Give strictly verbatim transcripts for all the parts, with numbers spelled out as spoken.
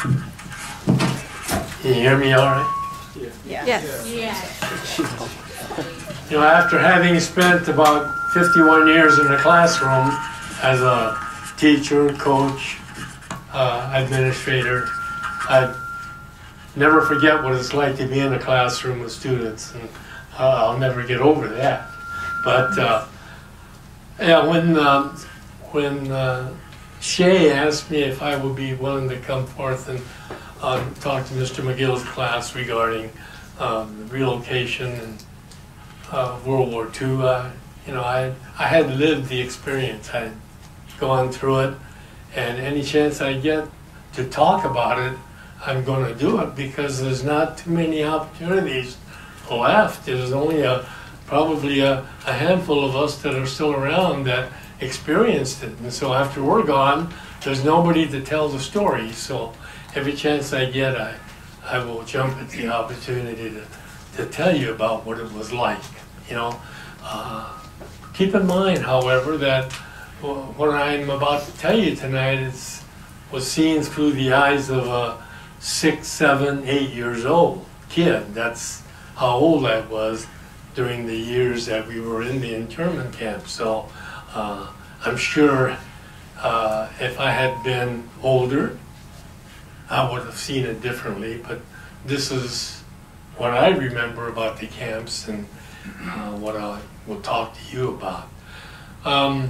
Can you hear me all right? Yeah. Yes. Yes. You know, after having spent about fifty-one years in the classroom as a teacher, coach, uh, administrator, I never forget what it's like to be in a classroom with students, and uh, I'll never get over that. But uh, yeah, when uh, when uh, Shea asked me if I would be willing to come forth and uh, talk to Mister McGill's class regarding um, relocation and uh, World War Two, uh, you know, I I had lived the experience. I had gone through it, and any chance I get to talk about it, I'm going to do it, because there's not too many opportunities left. There's only a probably a, a handful of us that are still around that experienced it, and so after we're gone, there's nobody to tell the story. So every chance I get, I I will jump at the opportunity to to tell you about what it was like. You know, uh, keep in mind, however, that what I'm about to tell you tonight is was seen through the eyes of a six, seven, eight years old kid. That's how old I was during the years that we were in the internment camp. So uh, I'm sure uh, if I had been older, I would have seen it differently. But this is what I remember about the camps, and uh, what I will talk to you about. Um,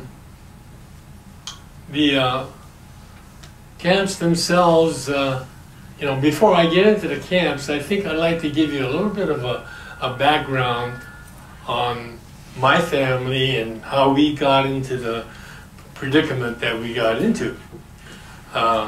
the uh, camps themselves, uh, you know, before I get into the camps, I think I'd like to give you a little bit of a, a background on my family and how we got into the predicament that we got into. Uh,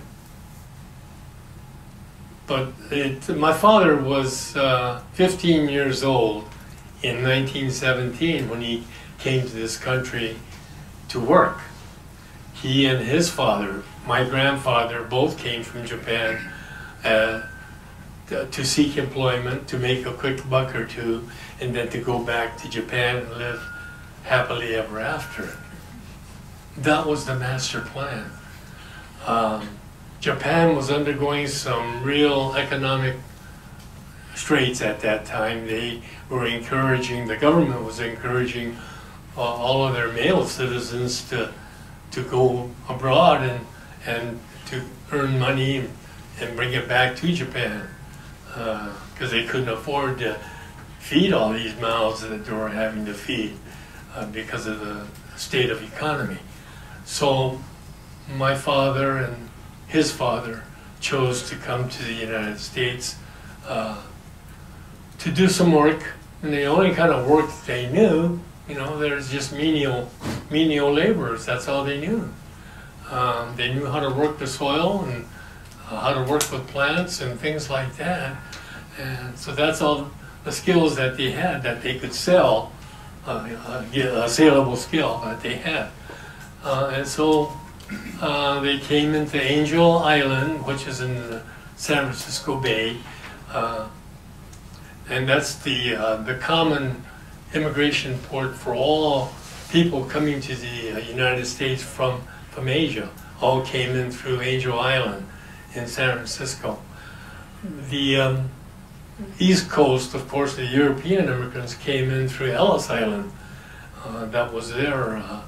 but it, my father was uh, fifteen years old in nineteen seventeen when he came to this country to work. He and his father, my grandfather, both came from Japan uh, to, to seek employment, to make a quick buck or two, and then to go back to Japan and live happily ever after. That was the master plan. Um, Japan was undergoing some real economic straits at that time. They were encouraging, the government was encouraging uh, all of their male citizens to to go abroad and and to earn money and, and bring it back to Japan, because uh, they couldn't afford to feed all these mouths that they were having to feed uh, because of the state of economy. So my father and his father chose to come to the United States uh, to do some work, and the only kind of work they knew, you know, there's just menial, menial laborers. That's all they knew. Um, they knew how to work the soil and uh, how to work with plants and things like that. And so that's all the skills that they had that they could sell, uh, a, a saleable skill that they had. Uh, and so uh, they came into Angel Island, which is in the San Francisco Bay. Uh, and that's the, uh, the common immigration port for all people coming to the uh, United States from, from Asia. All came in through Angel Island in San Francisco. The um, East Coast, of course, the European immigrants came in through Ellis Island. Uh, that was their uh,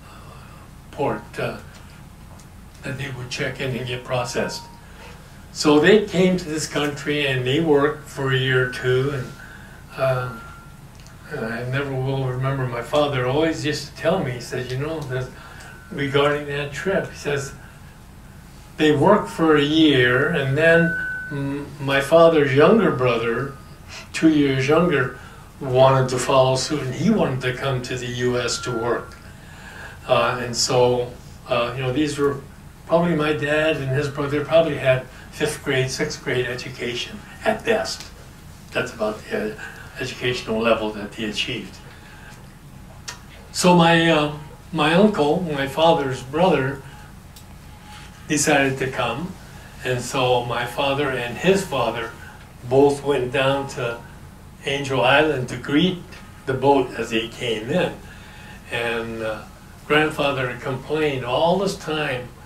port uh, that they would check in and get processed. So they came to this country and they worked for a year or two, and uh, And I never will remember, my father always used to tell me, he says, you know, that regarding that trip, he says, they worked for a year, and then mm, my father's younger brother, two years younger, wanted to follow suit, and he wanted to come to the U S to work. Uh, and so, uh, you know, these were probably my dad and his brother probably had fifth grade, sixth grade education at best. That's about the uh, educational level that they achieved. So my uh, my uncle, my father's brother, decided to come, and so my father and his father both went down to Angel Island to greet the boat as they came in. And uh, grandfather complained all this time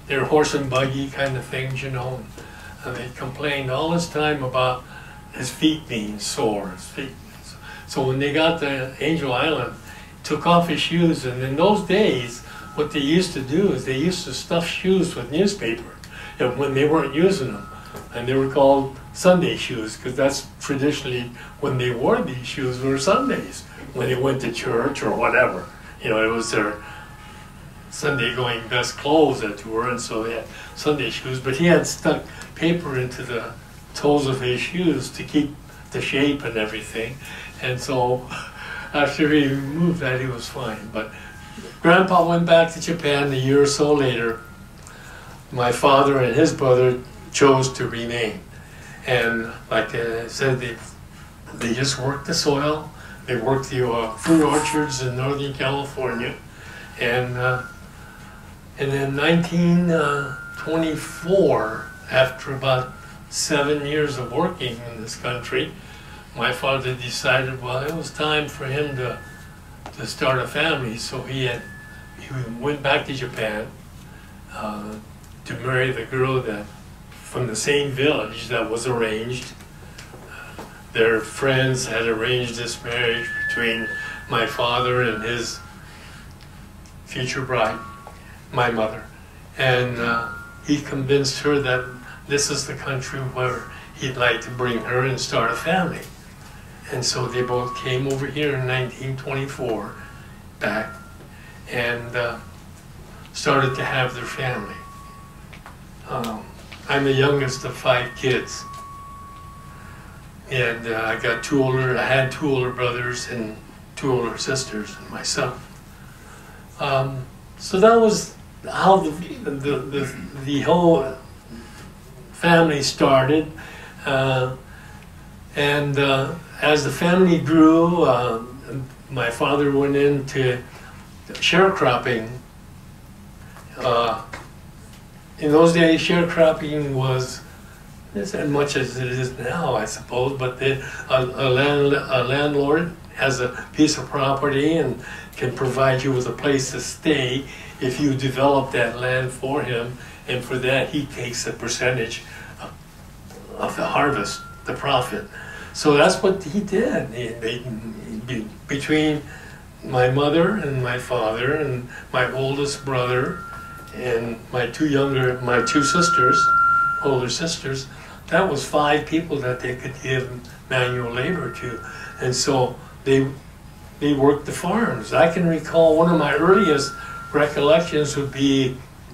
they're horse and buggy kind of things, you know. And they complained all this time about his feet being sore. His feet. So when they got to Angel Island, took off his shoes, and in those days, what they used to do is they used to stuff shoes with newspaper, you know, when they weren't using them. And they were called Sunday shoes, because that's traditionally when they wore these shoes were Sundays, when they went to church or whatever. You know, it was their Sunday going best clothes that they were, and so they had Sunday shoes. But he had stuck paper into the toes of his shoes to keep the shape and everything. And so after he removed that, he was fine. But Grandpa went back to Japan a year or so later. My father and his brother chose to remain. And like I said, they, they just worked the soil. They worked the uh, fruit orchards in Northern California. And, uh, and in nineteen twenty-four, after about seven years of working in this country, my father decided, well, it was time for him to, to start a family. So he, had, he went back to Japan uh, to marry the girl that from the same village that was arranged. Uh, their friends had arranged this marriage between my father and his future bride, my mother. And uh, he convinced her that this is the country where he'd like to bring her and start a family. And so they both came over here in nineteen twenty-four, back, and uh, started to have their family. Um, I'm the youngest of five kids, and uh, I got two older. I had two older brothers and two older sisters, and myself. Um, so that was how the the the, the whole family started, uh, and uh, as the family grew, uh, my father went into sharecropping. Uh, in those days, sharecropping was as much as it is now, I suppose, but the, a, a, land, a landlord has a piece of property and can provide you with a place to stay if you develop that land for him, and for that he takes a percentage of, of the harvest, the profit. So that's what he did. He, they, he, between my mother and my father and my oldest brother and my two younger, my two sisters, older sisters, that was five people that they could give manual labor to. And so they, they worked the farms. I can recall one of my earliest recollections would be,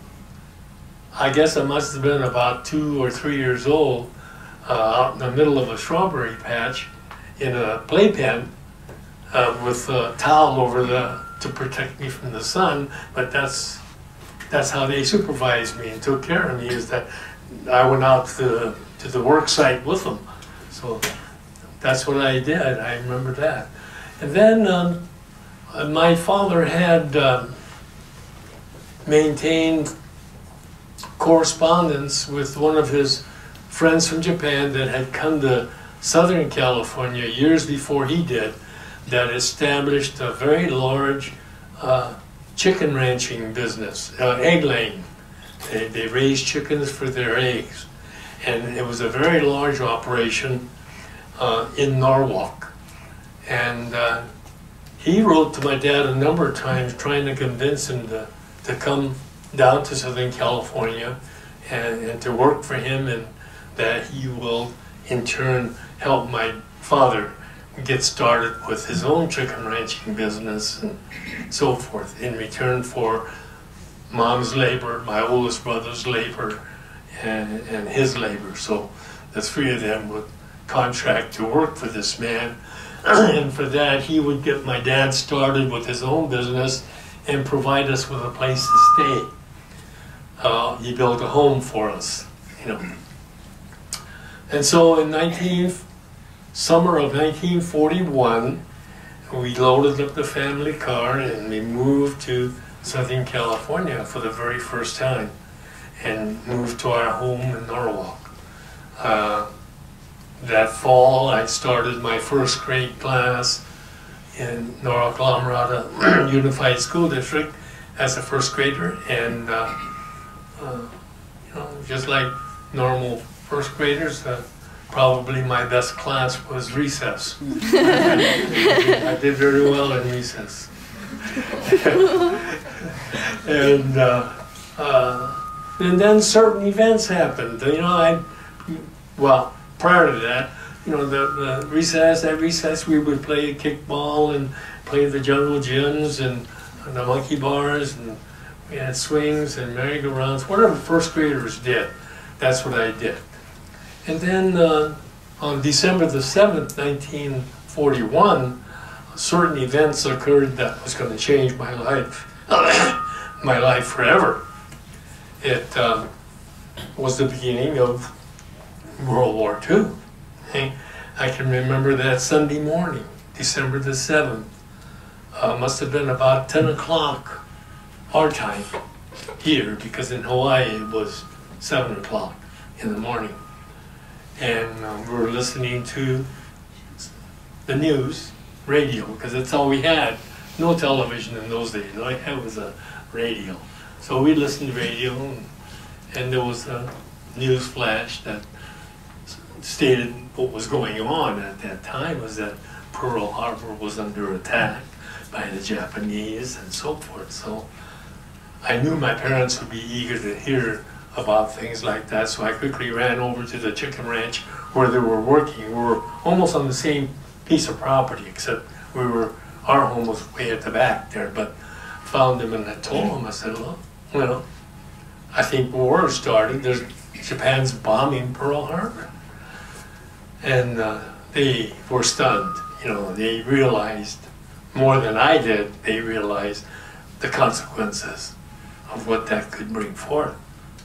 I guess I must have been about two or three years old, uh, out in the middle of a strawberry patch in a playpen uh, with a towel over the, to protect me from the sun. But that's, that's how they supervised me and took care of me, is that I went out to the, to the work site with them. So that's what I did. I remember that. And then um, my father had um, maintained correspondence with one of his friends from Japan that had come to Southern California years before he did, that established a very large uh, chicken ranching business, uh, egg laying. They, they raised chickens for their eggs. And it was a very large operation uh, in Norwalk. And uh, he wrote to my dad a number of times trying to convince him to, to come down to Southern California and, and to work for him, and that he will in turn help my father get started with his own chicken ranching business and so forth, in return for mom's labor, my oldest brother's labor, and, and his labor. So the three of them would contract to work for this man. And for that, he would get my dad started with his own business and provide us with a place to stay. Uh, he built a home for us, you know. And so in nineteen, summer of nineteen forty-one, we loaded up the family car and we moved to Southern California for the very first time, and moved to our home in Norwalk. Uh, that fall, I started my first grade class in Norwalk La Mirada Unified School District as a first grader, and uh, uh, you know, just like normal first graders, uh, probably my best class was recess. I did very well in recess. and uh, uh, and then certain events happened. You know, I well prior to that, you know, the, the recess at recess we would play kickball and play the jungle gyms and, and the monkey bars, and we had swings and merry-go-rounds. Whatever first graders did, that's what I did. And then uh, on December the seventh, nineteen forty-one, certain events occurred that was going to change my life, my life forever. It um, was the beginning of World War Two. Okay? I can remember that Sunday morning, December the seventh. Uh, must have been about ten o'clock our time here, because in Hawaii it was seven o'clock in the morning. And um, we were listening to the news, radio, because that's all we had. No television in those days. All I had was a radio. So we listened to radio, and, and there was a news flash that stated what was going on at that time was that Pearl Harbor was under attack by the Japanese and so forth. So I knew my parents would be eager to hear about things like that, so I quickly ran over to the chicken ranch where they were working. We were almost on the same piece of property, except we were, our home was way at the back there, but found them and I told them, I said, well, you know, I think war started. There's Japan's bombing Pearl Harbor. And uh, they were stunned. You know, they realized more than I did, they realized the consequences of what that could bring forth.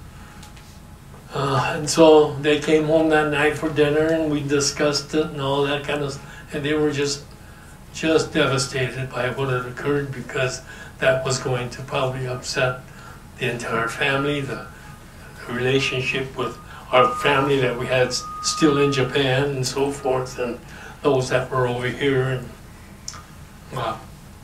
Uh, and so they came home that night for dinner and we discussed it and all that kind of stuff. And they were just, just devastated by what had occurred, because that was going to probably upset the entire family, the, the relationship with our family that we had still in Japan and so forth, and those that were over here. And, wow.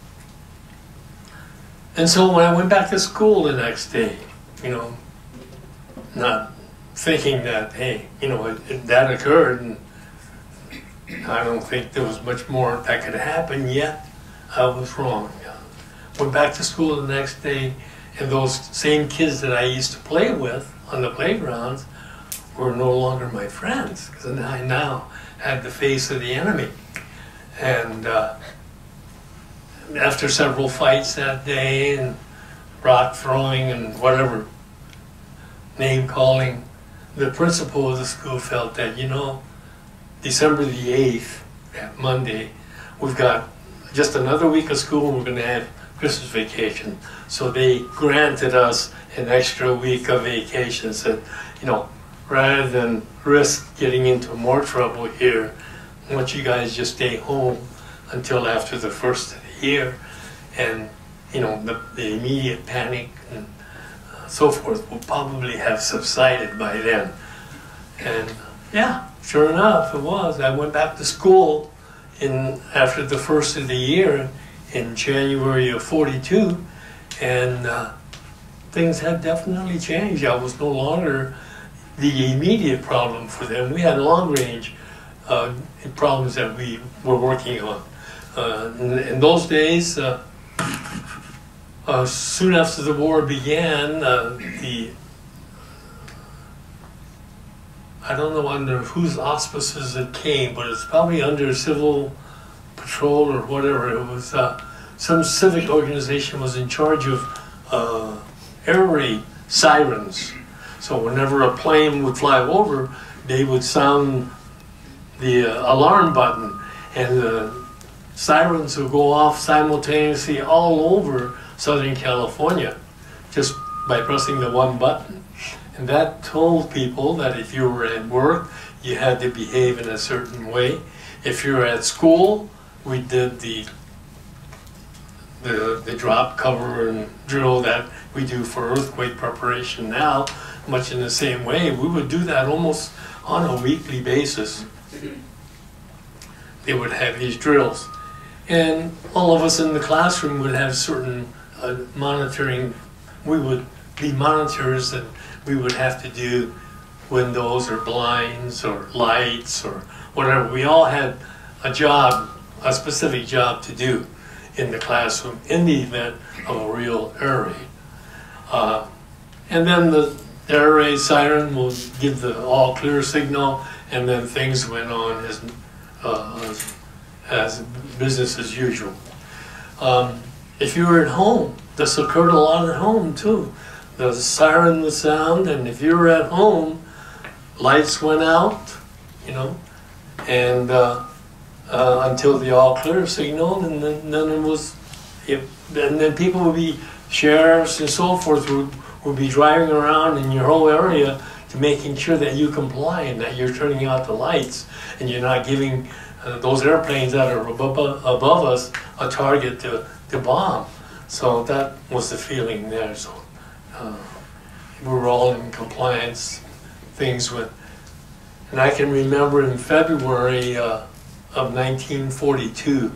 And so when I went back to school the next day, you know, not thinking that, hey, you know, it, it, that occurred, and I don't think there was much more that could happen yet, I was wrong. Went back to school the next day, and those same kids that I used to play with on the playgrounds were no longer my friends, because I now had the face of the enemy. And uh, after several fights that day, and rock throwing and whatever, name calling, the principal of the school felt that, you know, December the eighth, that Monday, we've got just another week of school and we're going to have Christmas vacation. So they granted us an extra week of vacation. Said, you know, rather than risk getting into more trouble here, why don't you guys just stay home until after the first of the year, and you know, the, the immediate panic and uh, so forth will probably have subsided by then. And yeah, sure enough, it was. I went back to school in after the first of the year in January of forty-two, and uh, things had definitely changed. I was no longer the immediate problem for them. We had long-range uh, problems that we were working on. Uh, in, in those days, uh, uh, soon after the war began, uh, the I don't know under whose auspices it came, but it's probably under Civil Patrol or whatever. It was uh, some civic organization was in charge of uh, air raid sirens. So whenever a plane would fly over, they would sound the uh, alarm button, and the sirens would go off simultaneously all over Southern California just by pressing the one button. And that told people that if you were at work, you had to behave in a certain way. If you were at school, we did the the, the drop, cover, and drill that we do for earthquake preparation now, much in the same way. We would do that almost on a weekly basis. They would have these drills. And all of us in the classroom would have certain uh, monitoring. We would be monitors, and we would have to do windows or blinds or lights or whatever. We all had a job, a specific job to do in the classroom in the event of a real air raid. Uh, and then the air raid siren will give the all clear signal, and then things went on as, uh, as, as business as usual. Um, if you were at home, this occurred a lot at home too. The siren would sound, and if you were at home, lights went out, you know, and uh, uh, until the all clear signal, and then, then it was, it, and then people would be, sheriffs and so forth would, would be driving around in your whole area to making sure that you comply and that you're turning out the lights and you're not giving uh, those airplanes that are above, above us a target to, to bomb. So that was the feeling there. So uh, we were all in compliance. Things went, and I can remember in February uh, of nineteen forty-two,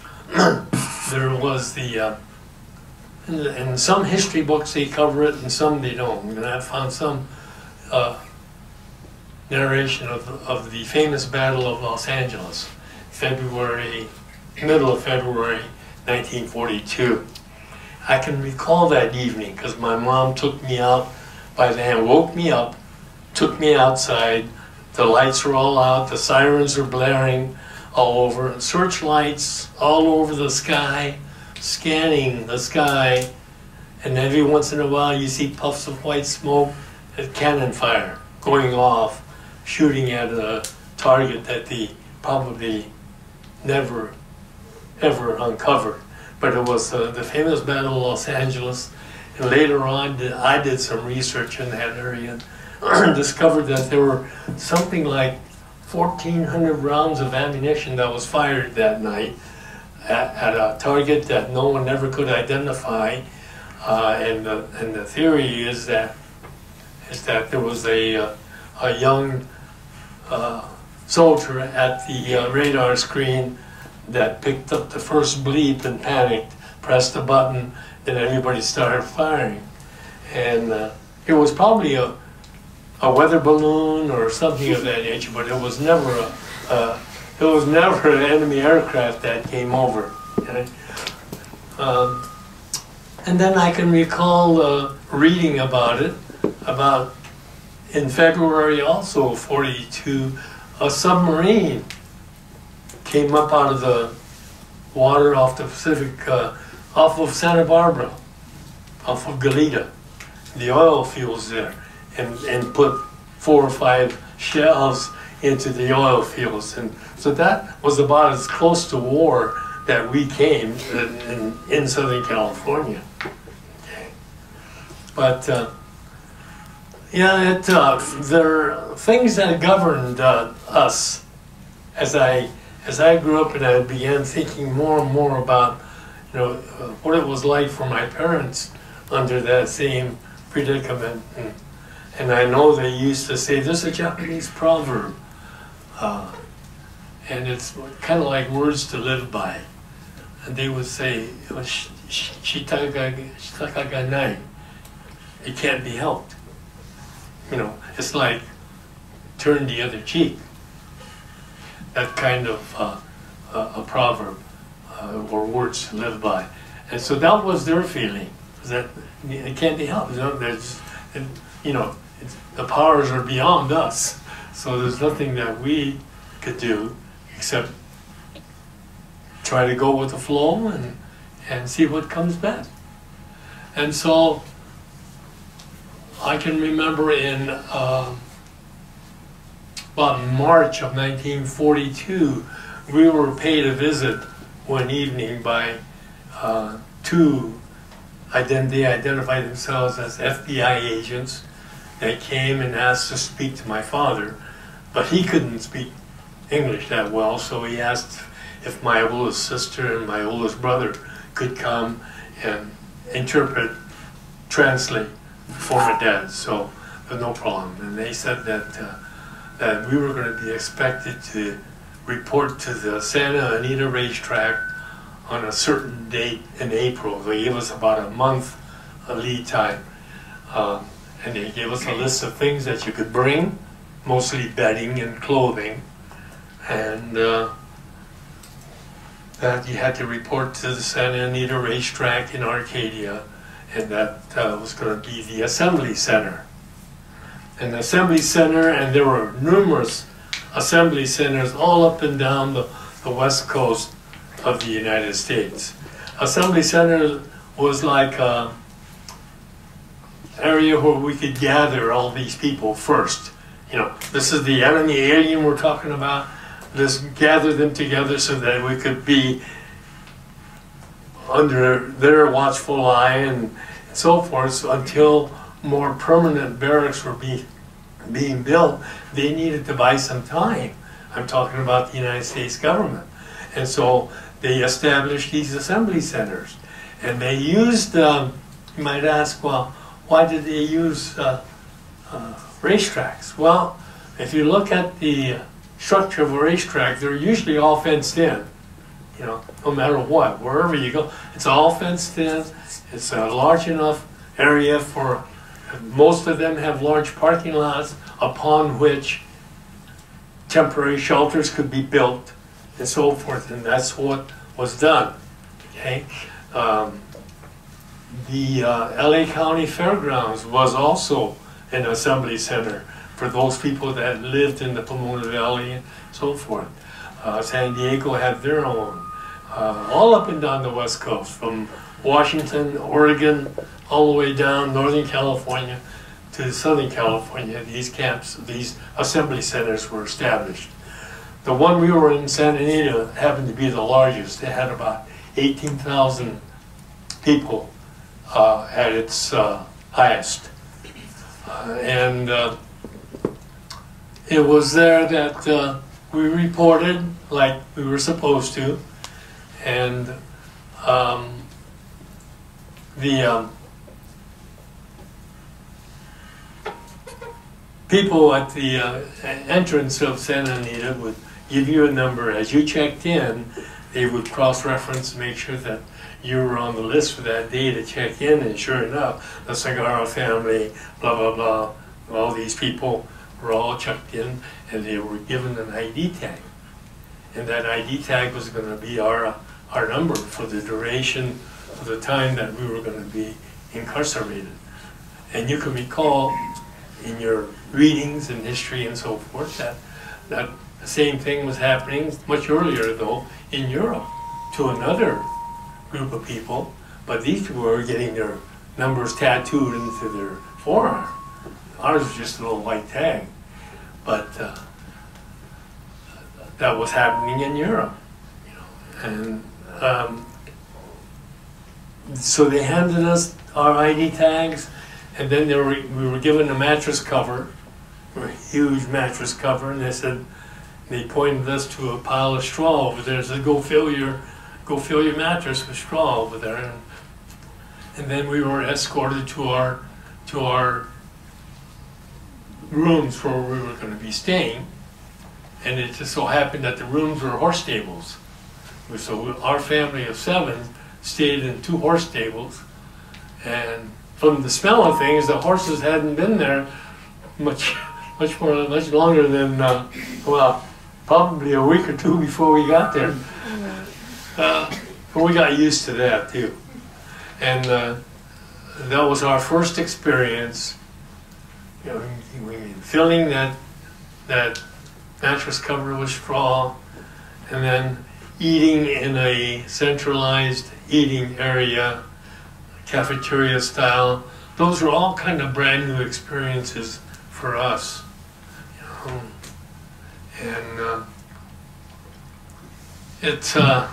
there was the, uh, in, the, in some history books they cover it and some they don't. And I found some uh, narration of, of the famous Battle of Los Angeles, February, middle of February nineteen forty-two. I can recall that evening because my mom took me out by the hand, woke me up, took me outside. The lights were all out, the sirens were blaring all over, and searchlights all over the sky, scanning the sky, and every once in a while you see puffs of white smoke and cannon fire going off, shooting at a target that they probably never, ever uncovered. But it was uh, the famous Battle of Los Angeles, and later on I did some research in that area and discovered that there were something like fourteen hundred rounds of ammunition that was fired that night at, at a target that no one ever could identify. Uh, and, the, and the theory is that is that there was a, uh, a young uh, soldier at the uh, radar screen that picked up the first bleep and panicked, pressed a button, then everybody started firing. And uh, it was probably a, a weather balloon or something of that nature, but it was never a, uh, it was never an enemy aircraft that came over. Okay? Um, and then I can recall uh, reading about it, about in February also forty-two, a submarine came up out of the water off the Pacific, uh, off of Santa Barbara, off of Goleta, the oil fields there, and, and put four or five shells into the oil fields. And so that was about as close to war that we came in, in, in Southern California. Okay. But uh, yeah, it, uh, there are things that governed uh, us as I As I grew up and I began thinking more and more about, you know, uh, what it was like for my parents under that same predicament. And, and I know they used to say, there's a Japanese proverb, uh, and it's kind of like words to live by. And they would say, shitaka ga nai, it can't be helped. You know, it's like turn the other cheek. That kind of uh, uh, a proverb uh, or words to live by. And so that was their feeling, that it can't be helped. You know, there's, it, you know it's, the powers are beyond us, so there's nothing that we could do except try to go with the flow and, and see what comes back. And so I can remember in uh, about March of nineteen forty-two, we were paid a visit one evening by uh, two, ident they identified themselves as F B I agents. They came and asked to speak to my father, but he couldn't speak English that well, so he asked if my oldest sister and my oldest brother could come and interpret, translate for my dad, so there's no problem. And they said that uh, that we were going to be expected to report to the Santa Anita racetrack on a certain date in April. They gave us about a month a lead time. Um, and they gave us a list of things that you could bring, mostly bedding and clothing, and uh, that you had to report to the Santa Anita racetrack in Arcadia, and that uh, was going to be the assembly center. And the assembly center, and there were numerous assembly centers all up and down the, the west coast of the United States. Assembly center was like an area where we could gather all these people first. You know, this is the enemy alien we're talking about. Let's gather them together so that we could be under their watchful eye and so forth. So until more permanent barracks were be, being built, they needed to buy some time. I'm talking about the United States government. And so they established these assembly centers. And they used, um, you might ask, well, why did they use uh, uh, racetracks? Well, if you look at the structure of a racetrack, they're usually all fenced in. You know, no matter what, wherever you go, it's all fenced in. It's a large enough area for, most of them have large parking lots upon which temporary shelters could be built and so forth, and that's what was done. Okay, um, the uh, L A County Fairgrounds was also an assembly center for those people that lived in the Pomona Valley and so forth. Uh, San Diego had their own, uh, all up and down the West Coast, from Washington, Oregon, all the way down Northern California to Southern California. These camps, these assembly centers were established. The one we were in, Santa Anita, happened to be the largest. It had about eighteen thousand people uh, at its uh, highest. Uh, and uh, it was there that uh, we reported like we were supposed to, and um, the um, people at the uh, entrance of Santa Anita would give you a number. As you checked in, they would cross-reference, make sure that you were on the list for that day to check in, and sure enough, the Sagara family, blah, blah, blah, all these people were all checked in, and they were given an I D tag. And that I D tag was going to be our, our number for the duration of the time that we were going to be incarcerated. And you can recall in your readings and history and so forth that, that the same thing was happening much earlier, though, in Europe to another group of people, but these people were getting their numbers tattooed into their forearm. Ours was just a little white tag, but uh, that was happening in Europe, you know. And um, so they handed us our I D tags, and then they were, we were given a mattress cover, a huge mattress cover, and they said, they pointed us to a pile of straw over there. They said, go fill your, go fill your mattress with straw over there. And, and then we were escorted to our, to our rooms where we were going to be staying. And it just so happened that the rooms were horse stables. So our family of seven stayed in two horse stables. And from the smell of things, the horses hadn't been there much, much more, much longer than, uh, well, probably a week or two before we got there. Uh, but we got used to that too. And uh, that was our first experience, you know, filling that, that mattress cover with straw, and then eating in a centralized eating area, cafeteria style. Those were all kind of brand new experiences for us. You know. And uh, it's uh,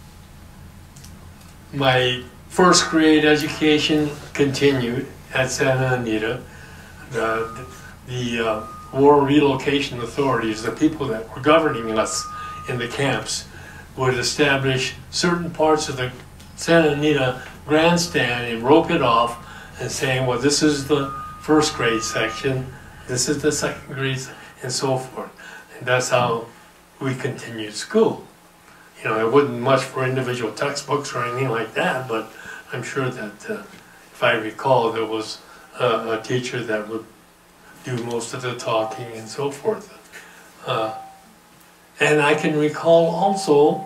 my first grade education continued at Santa Anita. The, the uh, war relocation authorities, the people that were governing us in the camps, would establish certain parts of the Santa Anita grandstand and rope it off and saying, well, this is the first grade section, this is the second grade, and so forth. And that's how we continued school. You know, it wasn't much for individual textbooks or anything like that, but I'm sure that, uh, if I recall, there was uh, a teacher that would do most of the talking and so forth. Uh, and I can recall also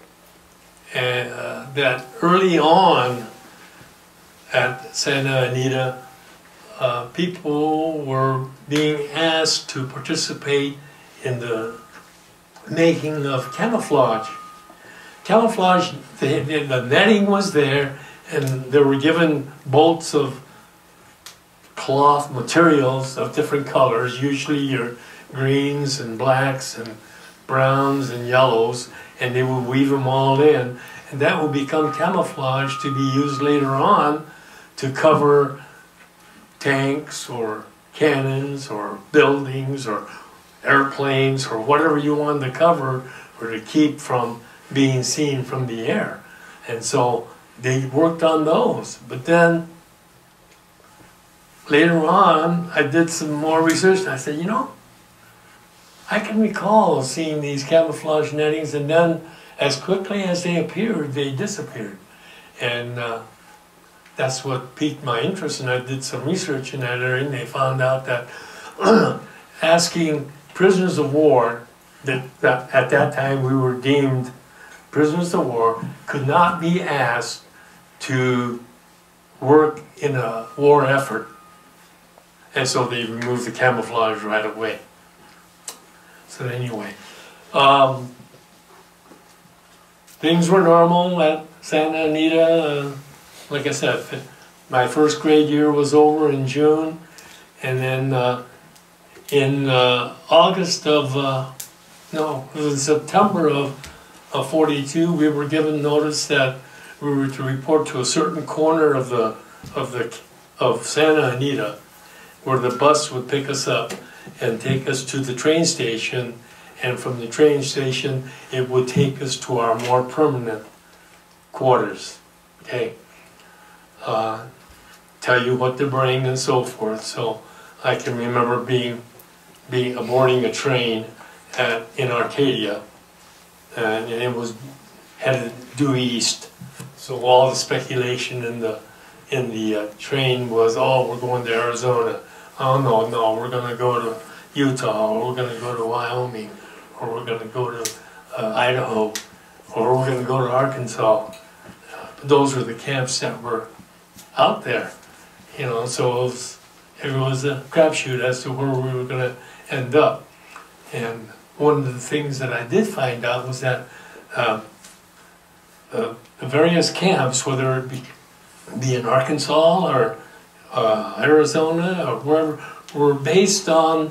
uh, that early on at Santa Anita, uh, people were being asked to participate in the making of camouflage. Camouflage, the, the netting was there, and they were given bolts of cloth materials of different colors, usually your greens and blacks and browns and yellows, and they would weave them all in, and that would become camouflage to be used later on to cover tanks or cannons or buildings or airplanes or whatever you wanted to cover or to keep from being seen from the air. And so they worked on those. But then later on, I did some more research and I said, you know, I can recall seeing these camouflage nettings, and then as quickly as they appeared, they disappeared. And uh, that's what piqued my interest, and I did some research in that area, and they found out that asking prisoners of war, that, that at that time we were deemed prisoners of war, could not be asked to work in a war effort. And so they removed the camouflage right away. So anyway, um, things were normal at Santa Anita. Uh, like I said, my first grade year was over in June, and then uh, in uh, August of, uh, no, it was in September of, of forty-two, we were given notice that we were to report to a certain corner of the, of the, of Santa Anita, where the bus would pick us up and take us to the train station, and from the train station it would take us to our more permanent quarters. Okay, uh, tell you what to bring and so forth. So I can remember being, being boarding a train at, in Arcadia, and it was headed due east. So all the speculation in the in the uh, train was, oh, we're going to Arizona. Oh no, no, we're going to go to Utah, or we're going to go to Wyoming, or we're going to go to uh, Idaho, or we're going to go to Arkansas. Uh, those were the camps that were out there, you know. So it was, it was a crapshoot as to where we were going to end up. And one of the things that I did find out was that uh, the, the various camps, whether it be, be in Arkansas or Uh, Arizona or wherever, were based on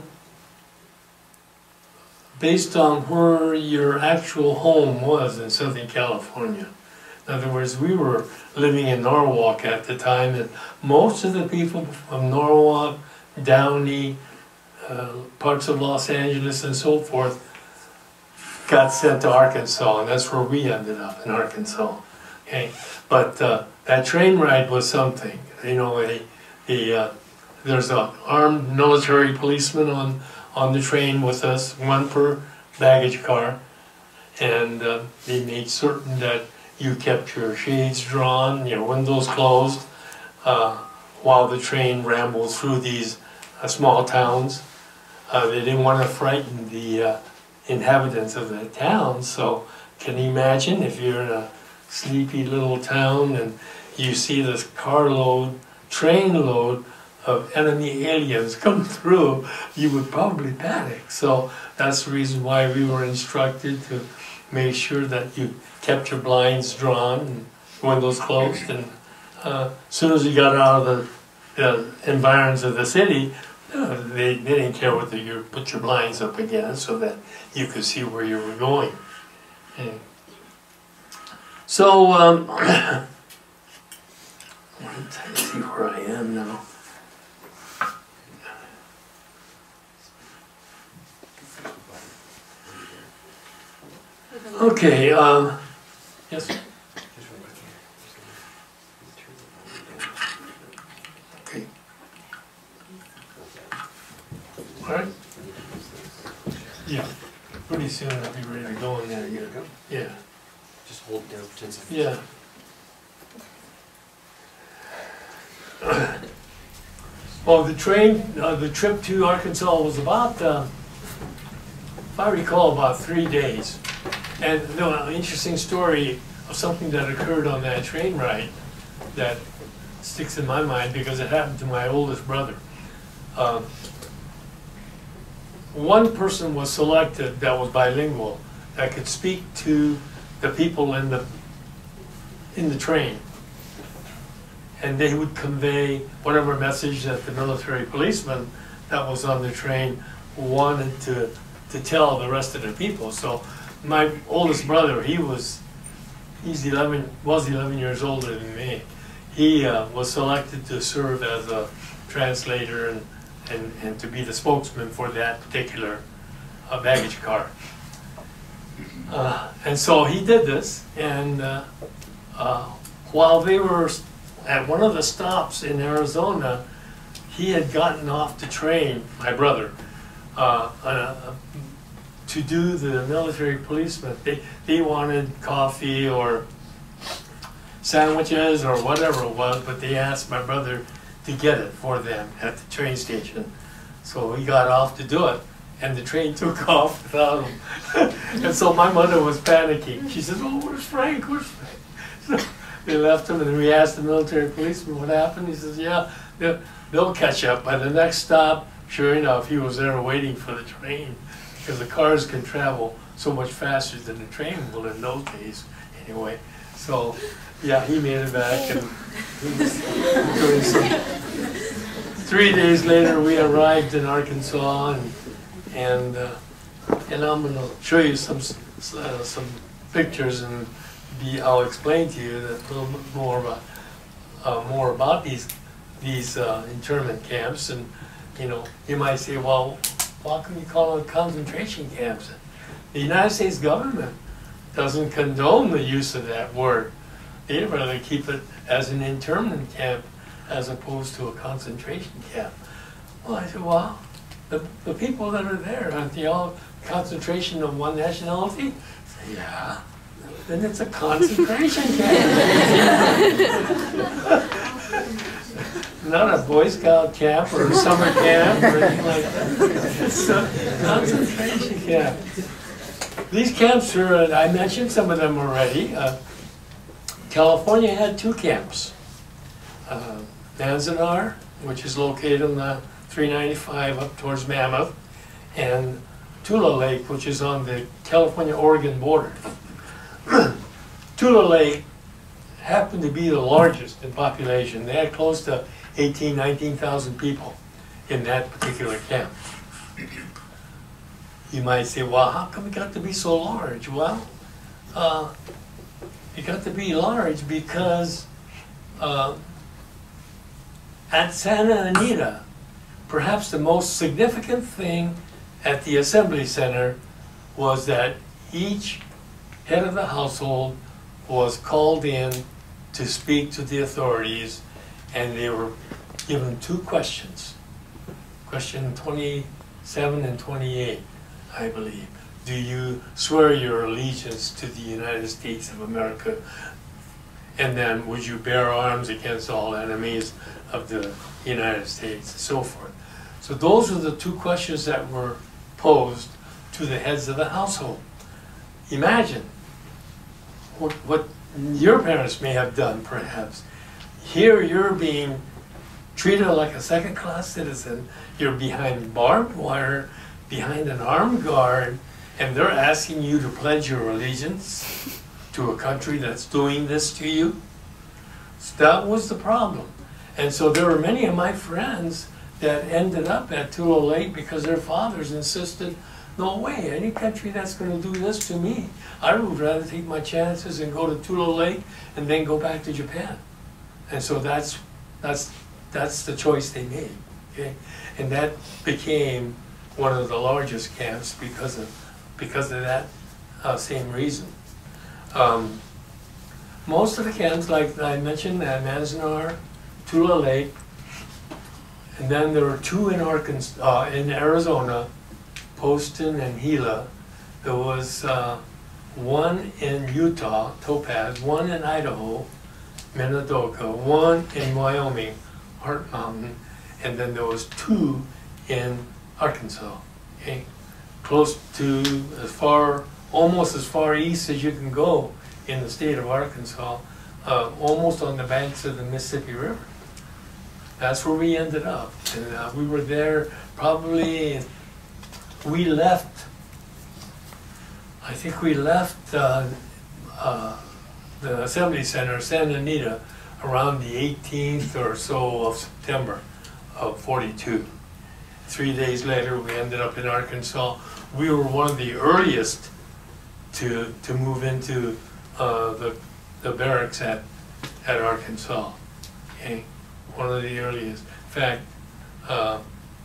based on where your actual home was in Southern California. In other words, we were living in Norwalk at the time, and most of the people from Norwalk, Downey, uh, parts of Los Angeles and so forth got sent to Arkansas, and that's where we ended up, in Arkansas. Okay, but uh, that train ride was something. You know, a The, uh, there's an armed military policeman on, on the train with us, one per baggage car, and uh, they made certain that you kept your shades drawn, your windows closed, uh, while the train rambled through these uh, small towns. Uh, they didn't want to frighten the uh, inhabitants of the town, so can you imagine if you're in a sleepy little town and you see this carload, train load of enemy aliens come through, you would probably panic. So that's the reason why we were instructed to make sure that you kept your blinds drawn and windows closed, and uh, as soon as you got out of the, the environs of the city, uh, they, they didn't care whether you put your blinds up again so that you could see where you were going. And so um, I'm trying to see where I am now. Okay, um, yes? Okay. All right? Yeah, pretty soon I'll be ready to go in there. Yeah. Yeah. Just hold it down for ten seconds. Yeah. Well, the train, uh, the trip to Arkansas was about, uh, if I recall, about three days. And you know, an interesting story of something that occurred on that train ride that sticks in my mind because it happened to my oldest brother. Um, one person was selected that was bilingual, that could speak to the people in the in the train, and they would convey whatever message that the military policeman that was on the train wanted to to tell the rest of the people. So my oldest brother, he was he's eleven was eleven years older than me. He uh, was selected to serve as a translator and and, and to be the spokesman for that particular uh, baggage car. Uh, and so he did this, and uh, uh, while they were at one of the stops in Arizona, he had gotten off the train, my brother, uh, uh, to do the military policeman. They, they wanted coffee or sandwiches or whatever it was, but they asked my brother to get it for them at the train station. So he got off to do it, and the train took off without him. And so my mother was panicking. She said, "Oh, where's Frank? Where's Frank?" So they left him, and we asked the military policeman what happened. He says, "Yeah, they'll, they'll catch up." By the next stop, sure enough, he was there waiting for the train, because the cars can travel so much faster than the train will in those days anyway. So yeah, he made it back, and he was doing some. Three days later, we arrived in Arkansas, and and uh, and I'm going to show you some uh, some pictures, and be, I'll explain to you that a little bit more about uh, more about these these uh, internment camps. And you know, you might say, well, why can you call it concentration camps? The United States government doesn't condone the use of that word. They'd rather keep it as an internment camp as opposed to a concentration camp. Well, I said, well, the, the people that are there, aren't they all concentration of one nationality? I said, yeah, then it's a concentration camp. Not a Boy Scout camp or a summer camp or anything like that. It's a concentration camp. These camps are, uh, I mentioned some of them already. Uh, California had two camps. Uh, Manzanar, which is located on the three ninety-five up towards Mammoth, and Tula Lake, which is on the California-Oregon border. Tula Lake happened to be the largest in population. They had close to eighteen, nineteen thousand people in that particular camp. You might say, well, how come it got to be so large? Well, uh, it got to be large because uh, at Santa Anita, perhaps the most significant thing at the Assembly Center was that each head of the household was called in to speak to the authorities, and they were given two questions. Question twenty-seven and twenty-eight, I believe. Do you swear your allegiance to the United States of America? And then, would you bear arms against all enemies of the United States, and so forth. So those are the two questions that were posed to the heads of the household. Imagine what, what your parents may have done, perhaps. Here you're being treated like a second-class citizen. You're behind barbed wire, behind an armed guard, and they're asking you to pledge your allegiance to a country that's doing this to you. So that was the problem. And so there were many of my friends that ended up at Tula Lake because their fathers insisted, no way, any country that's going to do this to me, I would rather take my chances and go to Tula Lake and then go back to Japan. And so that's, that's, that's the choice they made. Okay? And that became one of the largest camps because of, because of that uh, same reason. Um, most of the camps, like I mentioned, at Manzanar, Tula Lake, and then there were two in Arkansas, uh, in Arizona, Poston and Gila. There was uh, one in Utah, Topaz, one in Idaho, Minidoka, one in Wyoming, Heart Mountain, and then there was two in Arkansas. Okay, close to as far, almost as far east as you can go in the state of Arkansas, uh, almost on the banks of the Mississippi River. That's where we ended up, and uh, we were there probably. We left. I think we left uh, uh, the Assembly Center, Santa Anita, around the eighteenth or so of September of forty-two. Three days later, we ended up in Arkansas. We were one of the earliest to to move into uh, the the barracks at at Arkansas. Okay, one of the earliest. In fact, uh,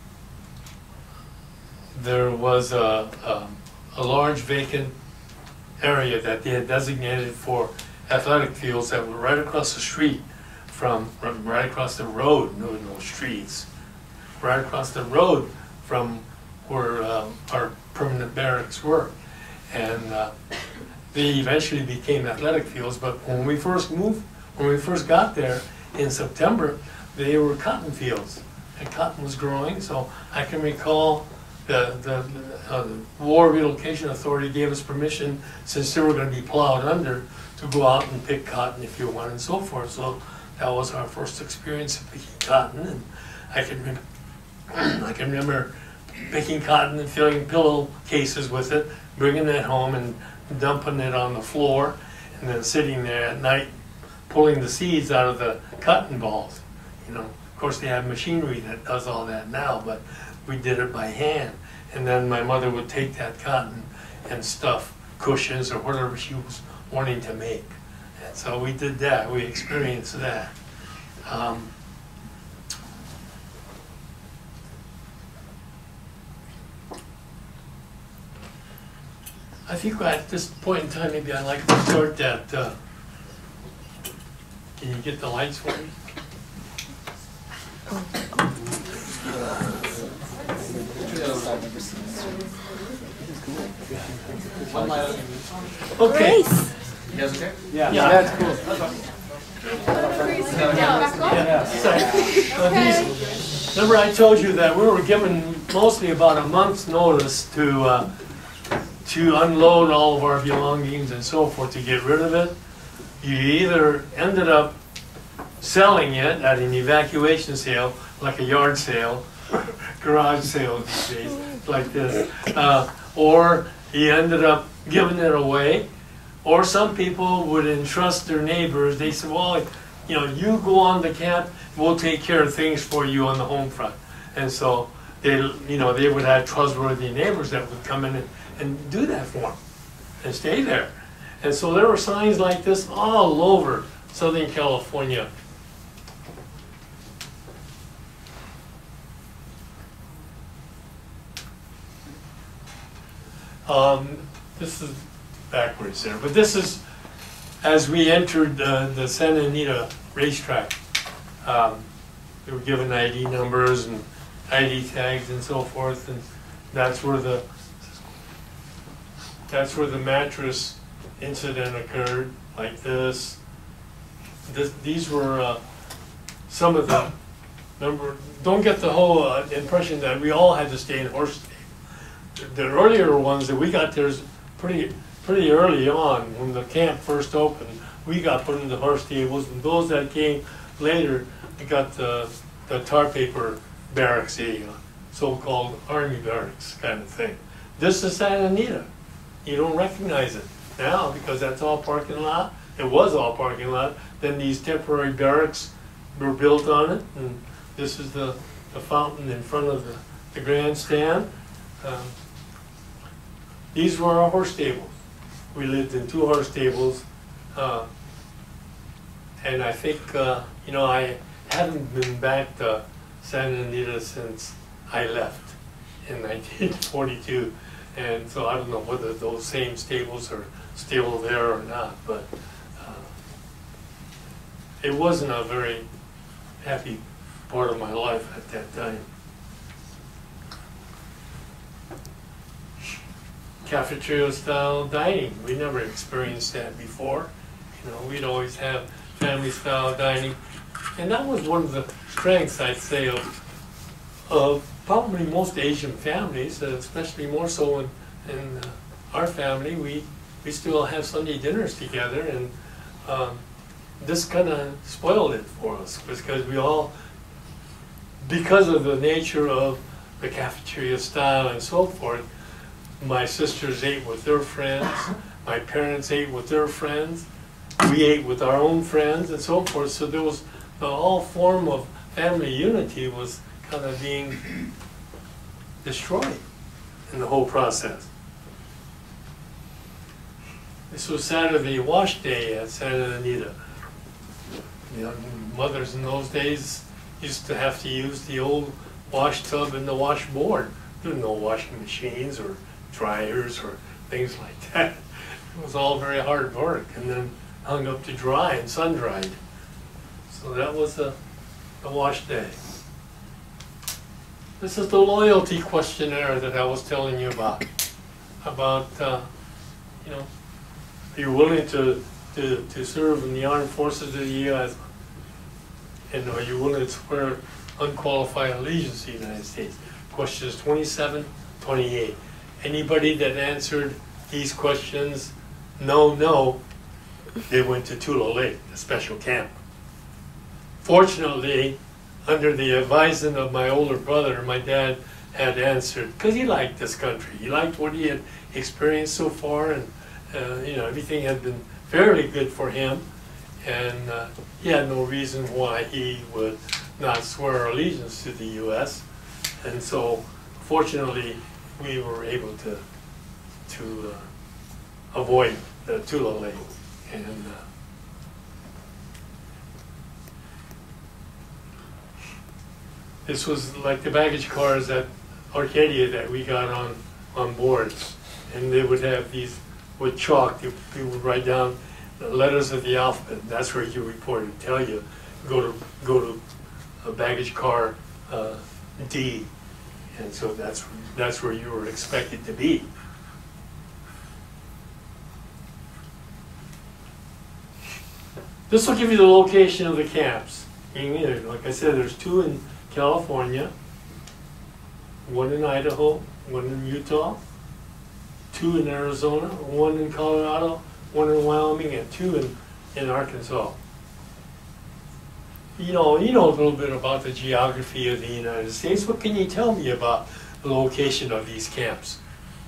there was a, a a large vacant area that they had designated for athletic fields that were right across the street from, from right across the road. No, no streets. Right across the road from where uh, our permanent barracks were. And uh, they eventually became athletic fields, but when we first moved, when we first got there in September, they were cotton fields, and cotton was growing. So I can recall the, the, uh, the War Relocation Authority gave us permission, since they were going to be plowed under, to go out and pick cotton if you want and so forth. So that was our first experience of picking cotton, and I can remember I can remember picking cotton and filling pillowcases with it, bringing it home and dumping it on the floor, and then sitting there at night pulling the seeds out of the cotton balls. You know, of course they have machinery that does all that now, but we did it by hand. And then my mother would take that cotton and stuff cushions or whatever she was wanting to make. And so we did that. We experienced that. Um, I think at this point in time, maybe I'd like to start that. Uh, can you get the lights for me? Okay. You guys okay? Yeah, Yeah. that's cool. Yeah. So these, remember I told you that we were given mostly about a month's notice to uh, to unload all of our belongings and so forth, to get rid of it. You either ended up selling it at an evacuation sale, like a yard sale, garage sale these days, like this, uh, or you ended up giving it away, or some people would entrust their neighbors. They said, well, you know, you go on the camp, we'll take care of things for you on the home front. And so they, you know, they would have trustworthy neighbors that would come in and, and do that for them and stay there. And so there were signs like this all over Southern California. Um, this is backwards there, but this is as we entered uh, the Santa Anita racetrack. Um, we were given I D numbers and I D tags and so forth, and that's where the that's where the mattress incident occurred, like this. This these were uh, some of the. Remember, don't get the whole uh, impression that we all had to stay in horse stable. The earlier ones that we got there pretty pretty early on, when the camp first opened, we got put into horse stables, and those that came later got the, the tar paper barracks, a so-called army barracks kind of thing. This is Santa Anita. You don't recognize it now because that's all parking lot. It was all parking lot. Then these temporary barracks were built on it, and this is the, the fountain in front of the, the grandstand. Um, these were our horse stables. We lived in two horse stables, uh, and I think, uh, you know, I haven't been back to Santa Anita since I left in nineteen forty-two, and so I don't know whether those same stables are still there or not, but uh, it wasn't a very happy part of my life at that time. Cafeteria style dining. We never experienced that before. You know, we'd always have family style dining. And that was one of the strengths, I'd say, of, uh, probably most Asian families, uh, especially more so in, in uh, our family, we, we still have Sunday dinners together, and um, this kind of spoiled it for us because we all, because of the nature of the cafeteria style and so forth, my sisters ate with their friends, my parents ate with their friends, we ate with our own friends and so forth, so there was the whole form of family unity was kind of being destroyed in the whole process. This was Saturday wash day at Santa Anita. You know, mothers in those days used to have to use the old wash tub and the washboard. There were no washing machines or dryers or things like that. It was all very hard work, and then hung up to dry and sun dried. So that was a, a wash day. This is the loyalty questionnaire that I was telling you about. About, uh, you know, are you willing to, to, to serve in the armed forces of the U S? And are you willing to swear unqualified allegiance to the United States? Questions twenty-seven, twenty-eight. Anybody that answered these questions, no, no, they went to Tula Lake, the special camp. Fortunately, under the advisement of my older brother, my dad had answered, because he liked this country. He liked what he had experienced so far, and uh, you know, everything had been fairly good for him, and uh, he had no reason why he would not swear allegiance to the U S And so, fortunately, we were able to to uh, avoid the Tula Lake. And uh, this was like the baggage cars at Arcadia that we got on on board, and they would have these with chalk. People would write down the letters of the alphabet. That's where you reported. Tell you go to go to a baggage car uh, D, and so that's that's where you were expected to be. This will give you the location of the camps. And like I said, there's two in California, one in Idaho, one in Utah, two in Arizona, one in Colorado, one in Wyoming, and two in, in Arkansas. You know, you know a little bit about the geography of the United States. What can you tell me about the location of these camps?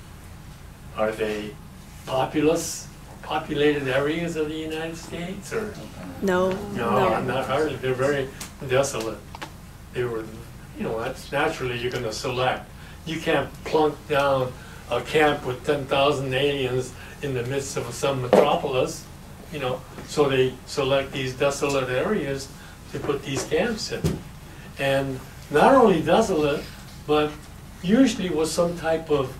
Are they populous, populated areas of the United States, or No. no, No. not hardly. They're very desolate. They were, you know, that's naturally you're going to select. You can't plunk down a camp with ten thousand aliens in the midst of some metropolis, you know. So they select these desolate areas to put these camps in. And not only desolate, but usually with some type of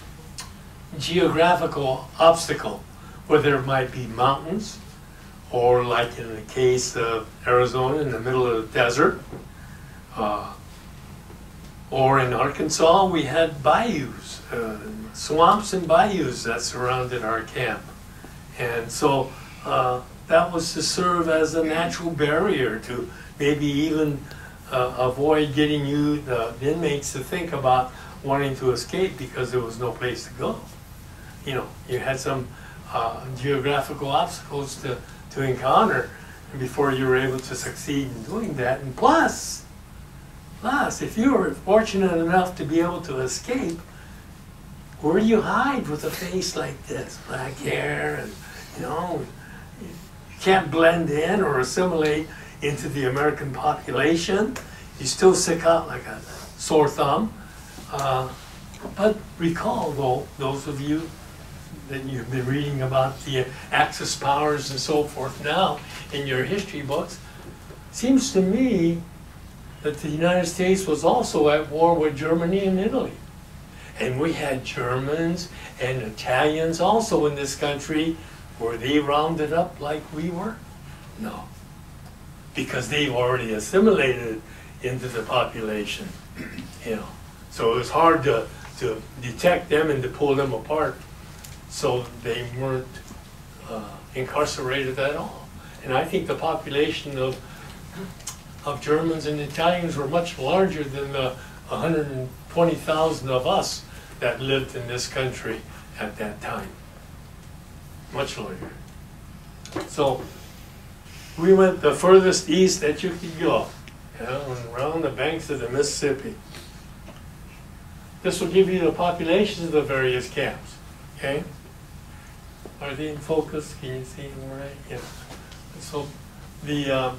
geographical obstacle, where there might be mountains, or like in the case of Arizona, in the middle of the desert, uh, or in Arkansas, we had bayous, uh, swamps and bayous that surrounded our camp. And so uh, that was to serve as a natural barrier to maybe even uh, avoid getting you, the inmates, to think about wanting to escape because there was no place to go. You know, you had some uh, geographical obstacles to, to encounter before you were able to succeed in doing that. And plus, plus, if you were fortunate enough to be able to escape, where do you hide with a face like this? Black hair, and you know, you can't blend in or assimilate into the American population. You still stick out like a sore thumb. Uh, but recall, though, those of you that you've been reading about the Axis powers and so forth now in your history books, seems to me that the United States was also at war with Germany and Italy. And we had Germans and Italians also in this country. Were they rounded up like we were? No. Because they've already assimilated into the population. You know. So it was hard to, to detect them and to pull them apart. So they weren't uh, incarcerated at all. And I think the population of, of Germans and Italians were much larger than the one hundred twenty thousand of us that lived in this country at that time. Much larger. So we went the furthest east that you could go, you know, and around the banks of the Mississippi. This will give you the populations of the various camps, okay? Are they in focus? Can you see them right? Yeah. So the um,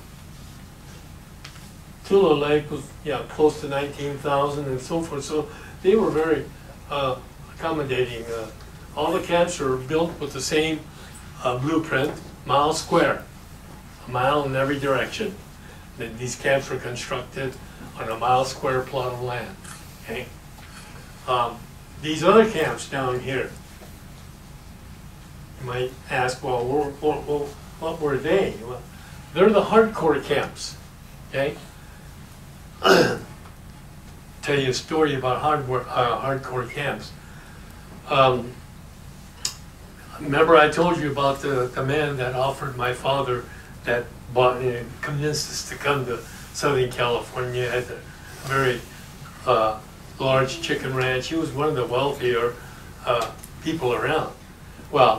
Tula Lake was, yeah, close to nineteen thousand and so forth. So they were very uh, accommodating. Uh, all the camps were built with the same uh, blueprint, mile square, a mile in every direction. Then these camps were constructed on a mile square plot of land. Okay. Um, these other camps down here, you might ask, well, what, what, what were they? Well, they're the hardcore camps. Okay. Tell you a story about hardcore, uh, hardcore camps. Um, remember I told you about the, the man that offered my father that bought, uh, convinced us to come to Southern California, had a very uh, large chicken ranch. He was one of the wealthier uh, people around. Well,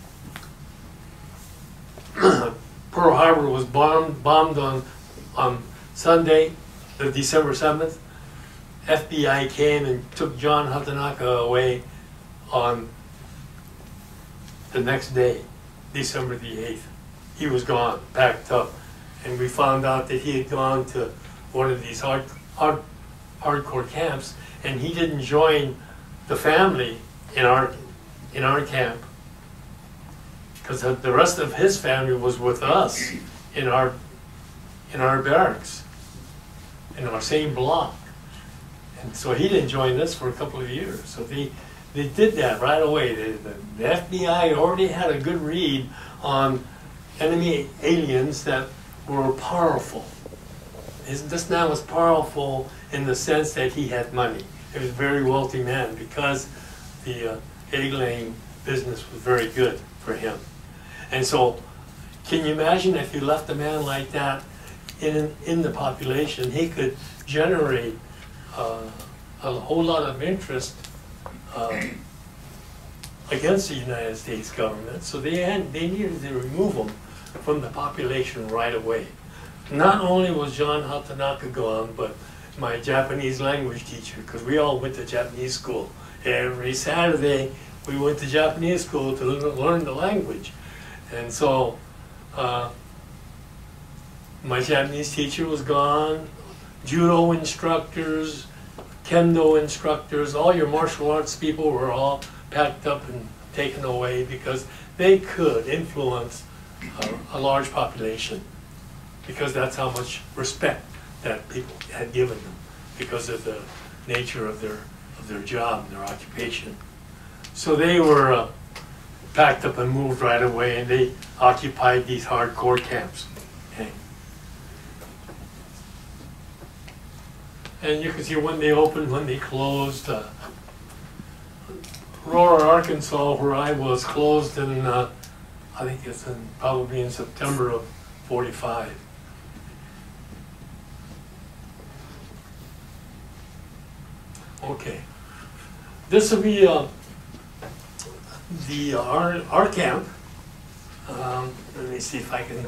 Pearl Harbor was bombed, bombed on, on Sunday, the December seventh. F B I came and took John Hatanaka away on the next day, December the eighth. He was gone, packed up, and we found out that he had gone to one of these hard, hard, hardcore camps, and he didn't join the family in our, in our camp, because the rest of his family was with us in our, in our barracks, in our same block. And so he didn't join us for a couple of years. So they, they did that right away. They, the, the F B I already had a good read on enemy aliens that were powerful. His, this man was powerful in the sense that he had money. He was a very wealthy man because the uh, egg-laying business was very good for him. And so, can you imagine if you left a man like that in, in the population, he could generate uh, a whole lot of interest uh, against the United States government. So they, had, they needed to remove him from the population right away. Not only was John Hatanaka gone, but my Japanese language teacher, because we all went to Japanese school. Every Saturday we went to Japanese school to learn the language. And so uh, my Japanese teacher was gone, judo instructors, kendo instructors, all your martial arts people were all packed up and taken away because they could influence a, a large population, because that's how much respect that people had given them because of the nature of their of their job and their occupation. So they were uh, packed up and moved right away, and they occupied these hardcore camps. Okay. And you can see when they opened, when they closed. Uh, Aurora, Arkansas, where I was, closed in, uh, I think it's in, probably in September of forty-five. Okay. This will be uh, the our, our camp. Um, let me see if I can.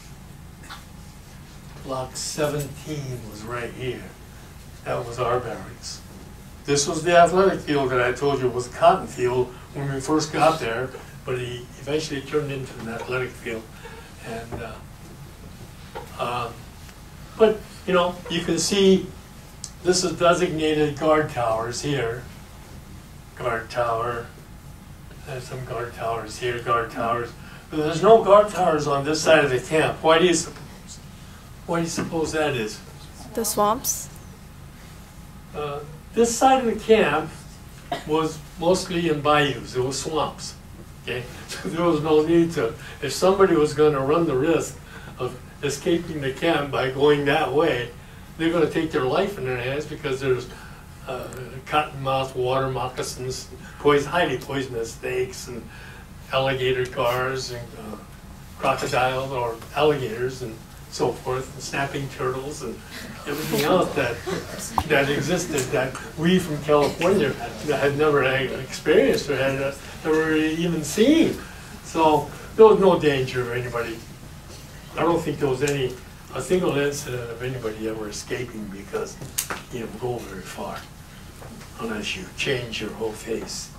Block seventeen was right here. That was our barracks. This was the athletic field that I told you was a cotton field when we first got there, but he eventually turned into an athletic field. And uh, uh, but you know, you can see this is designated guard towers here. Guard tower. There's some guard towers here, guard towers. But there's no guard towers on this side of the camp. Why do you suppose? Why do you suppose that is? The swamps? Uh, this side of the camp was mostly in bayous. It was swamps. Okay, so there was no need to. If somebody was going to run the risk of escaping the camp by going that way, they're going to take their life in their hands, because there's uh, cottonmouth water moccasins, poison, highly poisonous snakes, and alligator cars, and uh, crocodiles or alligators, and so forth, and snapping turtles and everything else that that existed that we from California had never experienced or had never even seen. So there was no danger of anybody. I don't think there was any a single incident of anybody ever escaping because you don't go very far unless you change your whole face.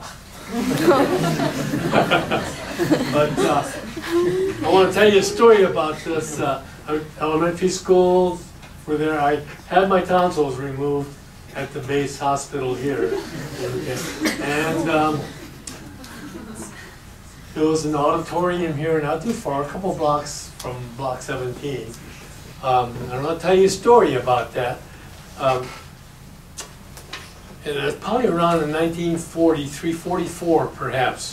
But uh, I want to tell you a story about this uh, elementary school where there I had my tonsils removed at the base hospital here, and um, there was an auditorium here not too far, a couple blocks from block seventeen. Um, and I'm going to tell you a story about that. Um, and it's probably around in nineteen forty-three, forty-four perhaps.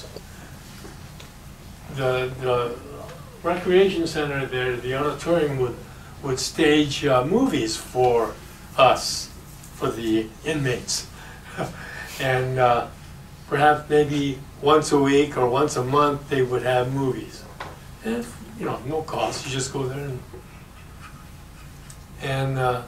The, the recreation center there, the auditorium would, would stage uh, movies for us, for the inmates. And uh, perhaps maybe once a week or once a month they would have movies. And, you know, no cost, you just go there and And uh,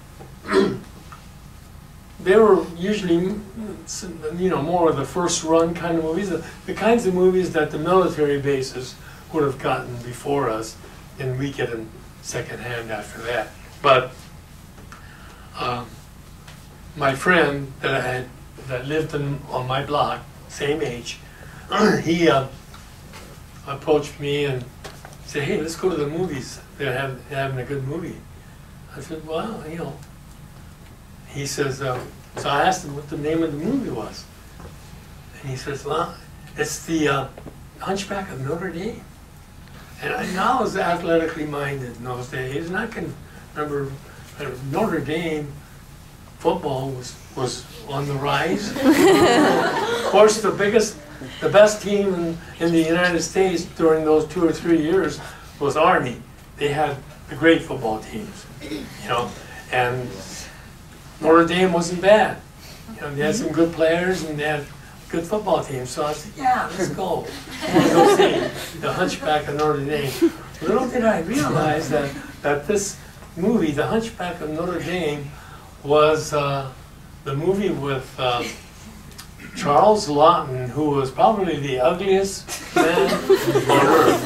they were usually, you know, more of the first run kind of movies, the, the kinds of movies that the military bases would have gotten before us, and we get them second hand after that. But um, my friend that I had, that lived in, on my block, same age, he uh, approached me and said, "Hey, let's go to the movies. They're having, they're having a good movie." I said, "Well, you know." He says, uh, so I asked him what the name of the movie was. And he says, "Well, it's the uh, Hunchback of Notre Dame." And I, now I was athletically minded in those days, and I can remember uh, Notre Dame football was, was on the rise. Of course, the biggest, the best team in, in the United States during those two or three years was Army. They had the great football teams, you know, and Notre Dame wasn't bad. You know, they had some good players and they had good football teams. So I said, "Yeah, let's go. Let's go see the Hunchback of Notre Dame." Little did I realize that that this movie, The Hunchback of Notre Dame, was uh, the movie with uh, Charles Lawton, who was probably the ugliest man on earth.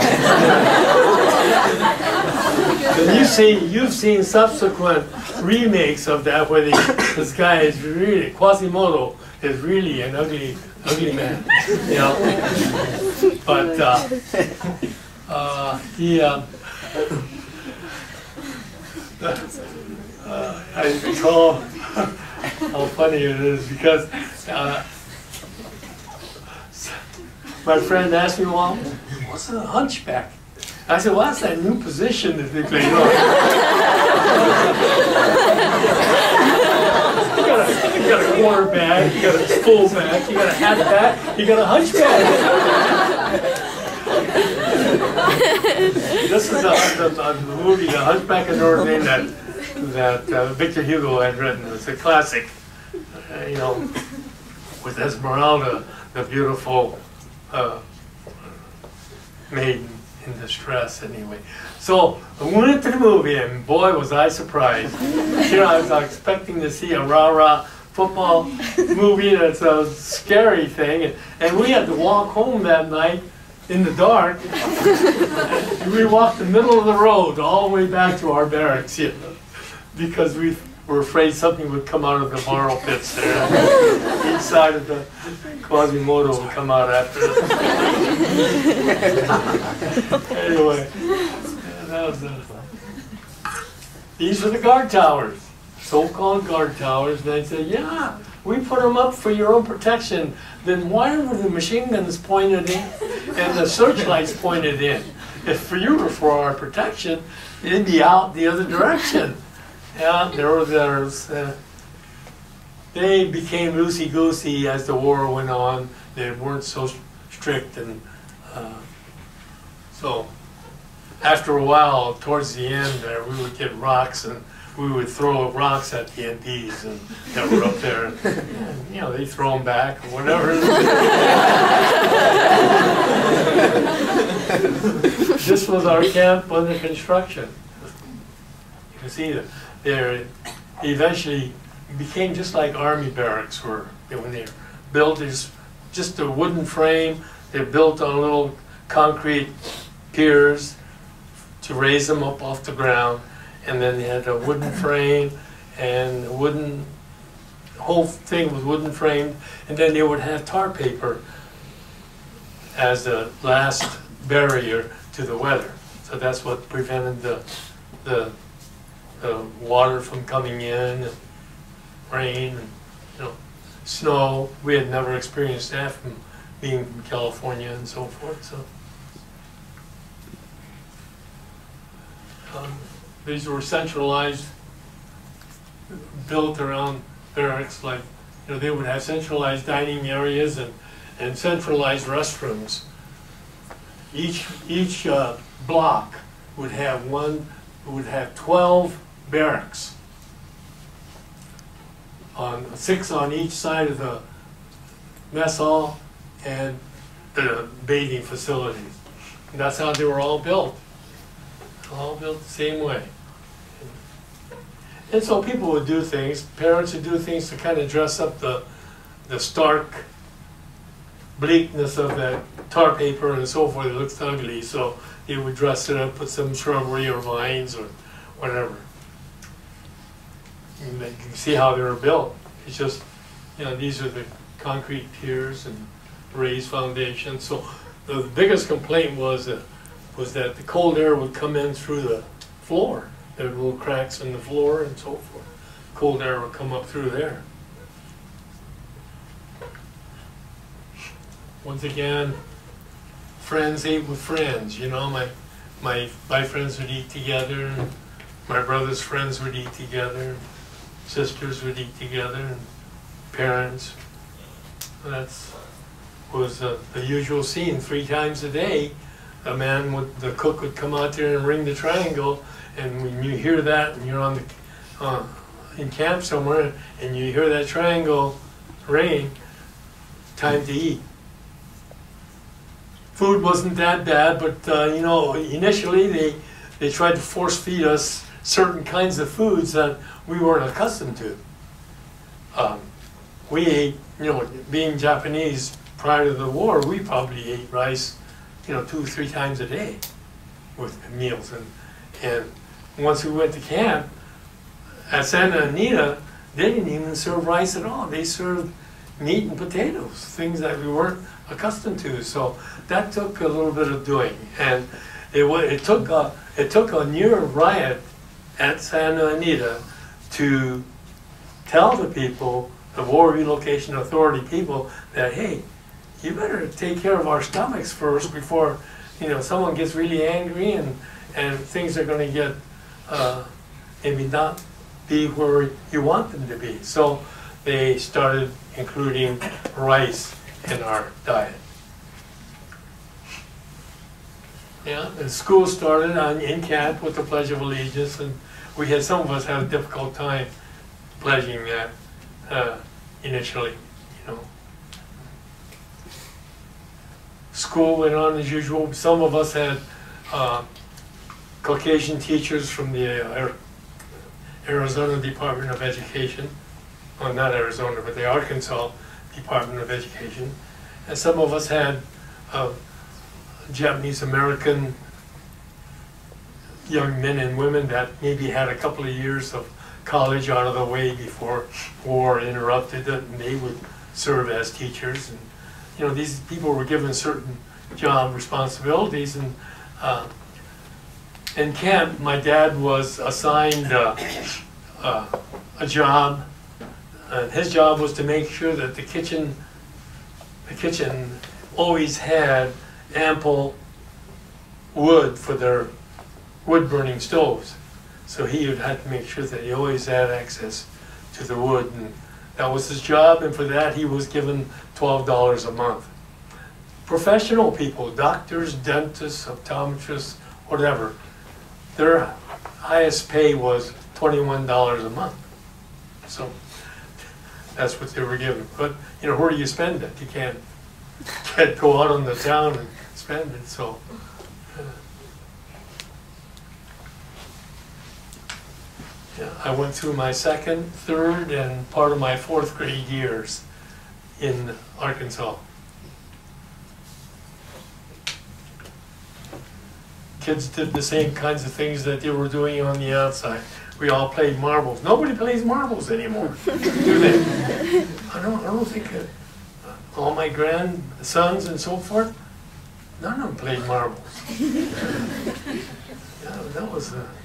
And you've seen, you've seen subsequent remakes of that where they, this guy is really, Quasimodo is really an ugly, ugly man, you know. But uh, uh, he, uh, uh, I recall how funny it is because uh, my friend asked me, "Well, what's a hunchback?" I said, "Well, that's that new position that they play." You got a, you got a quarterback, you got a fullback, you got a halfback, you got a hunchback. This is a, the, the movie, The Hunchback of Notre Dame, that that uh, Victor Hugo had written. It's a classic, uh, you know, with Esmeralda, the beautiful uh, maiden in distress. Anyway, so I went to the movie, and boy, was I surprised. You know, I was expecting to see a rah-rah football movie that's a scary thing, and, and we had to walk home that night in the dark. We walked the middle of the road all the way back to our barracks, you know, because we were afraid something would come out of the borrow pits there. Each side of the Quasimodo would come out after us. Anyway, yeah, that was uh, these were the guard towers, so-called guard towers. And I said, "Yeah, we put them up for your own protection." Then why were the machine guns pointed in and the searchlights pointed in? If for you were for our protection, it'd be out the other direction. Yeah, there were those. Uh, they became loosey-goosey as the war went on. They weren't so strict, and uh, so after a while, towards the end, there we would get rocks, and we would throw rocks at the M Ps and that were up there. And, and, you know, they throw them back or whatever. This was our camp under construction. can see that they're eventually became just like army barracks were when they were built. There's just a wooden frame. They're built on little concrete piers to raise them up off the ground, and then they had a wooden frame and a wooden whole thing was wooden framed, and then they would have tar paper as the last barrier to the weather. So that's what prevented the the, the water from coming in, and rain, and you know, snow. We had never experienced that from being from California and so forth. So um, these were centralized, built around barracks. Like, you know, they would have centralized dining areas and and centralized restrooms. Each each uh, block would have one would have twelve barracks, on six on each side of the mess hall and the bathing facilities. And that's how they were all built. All built the same way. And so people would do things, parents would do things to kind of dress up the the stark bleakness of that tar paper and so forth. It looks ugly, so they would dress it up with some shrubbery or vines or whatever. And you can see how they were built. It's just, you know, these are the concrete piers and raised foundations. So the biggest complaint was that, was that the cold air would come in through the floor. There were little cracks in the floor and so forth. Cold air would come up through there. Once again, friends ate with friends. You know, my my my friends would eat together, and my brother's friends would eat together, and sisters would eat together, and parents. That's was uh, the usual scene. Three times a day, a man would, the cook would come out there and ring the triangle, and when you hear that, and you're on the uh, in camp somewhere, and you hear that triangle ring, time to eat. Food wasn't that bad, but uh, you know, initially they they tried to force feed us certain kinds of foods that we weren't accustomed to. Um, we ate, you know, being Japanese prior to the war, we probably ate rice, you know, two or three times a day with meals. And and once we went to camp at Santa Anita, they didn't even serve rice at all. They served meat and potatoes, things that we weren't accustomed to. So that took a little bit of doing, and it it took a it took a near riot at Santa Anita to tell the people, the War Relocation Authority people, that hey, you better take care of our stomachs first before, you know, someone gets really angry and and things are going to get uh, maybe not be where you want them to be. So they started including rice in our diet. Yeah, and school started on, in camp with the Pledge of Allegiance, and we had, some of us had a difficult time pledging that uh, initially, you know. School went on as usual. Some of us had uh, Caucasian teachers from the uh, Arizona Department of Education, well, not Arizona, but the Arkansas Department of Education, and some of us had uh, Japanese American young men and women that maybe had a couple of years of college out of the way before war interrupted it, and they would serve as teachers. And you know, these people were given certain job responsibilities. And uh, in camp, my dad was assigned uh, uh, a job. And his job was to make sure that the kitchen, the kitchen always had ample wood for their wood-burning stoves. So he would have to make sure that he always had access to the wood, and that was his job. And for that, he was given twelve dollars a month. Professional people, doctors, dentists, optometrists, whatever, their highest pay was twenty-one dollars a month. So that's what they were given. But, you know, where do you spend it? You can't, can't go out on the town and spend it. So, uh, Yeah, I went through my second, third, and part of my fourth grade years in Arkansas. Kids did the same kinds of things that they were doing on the outside. We all played marbles. Nobody plays marbles anymore, do they? I don't, I don't think uh, all my grandsons and so forth, none of them played marbles. Yeah, that was uh,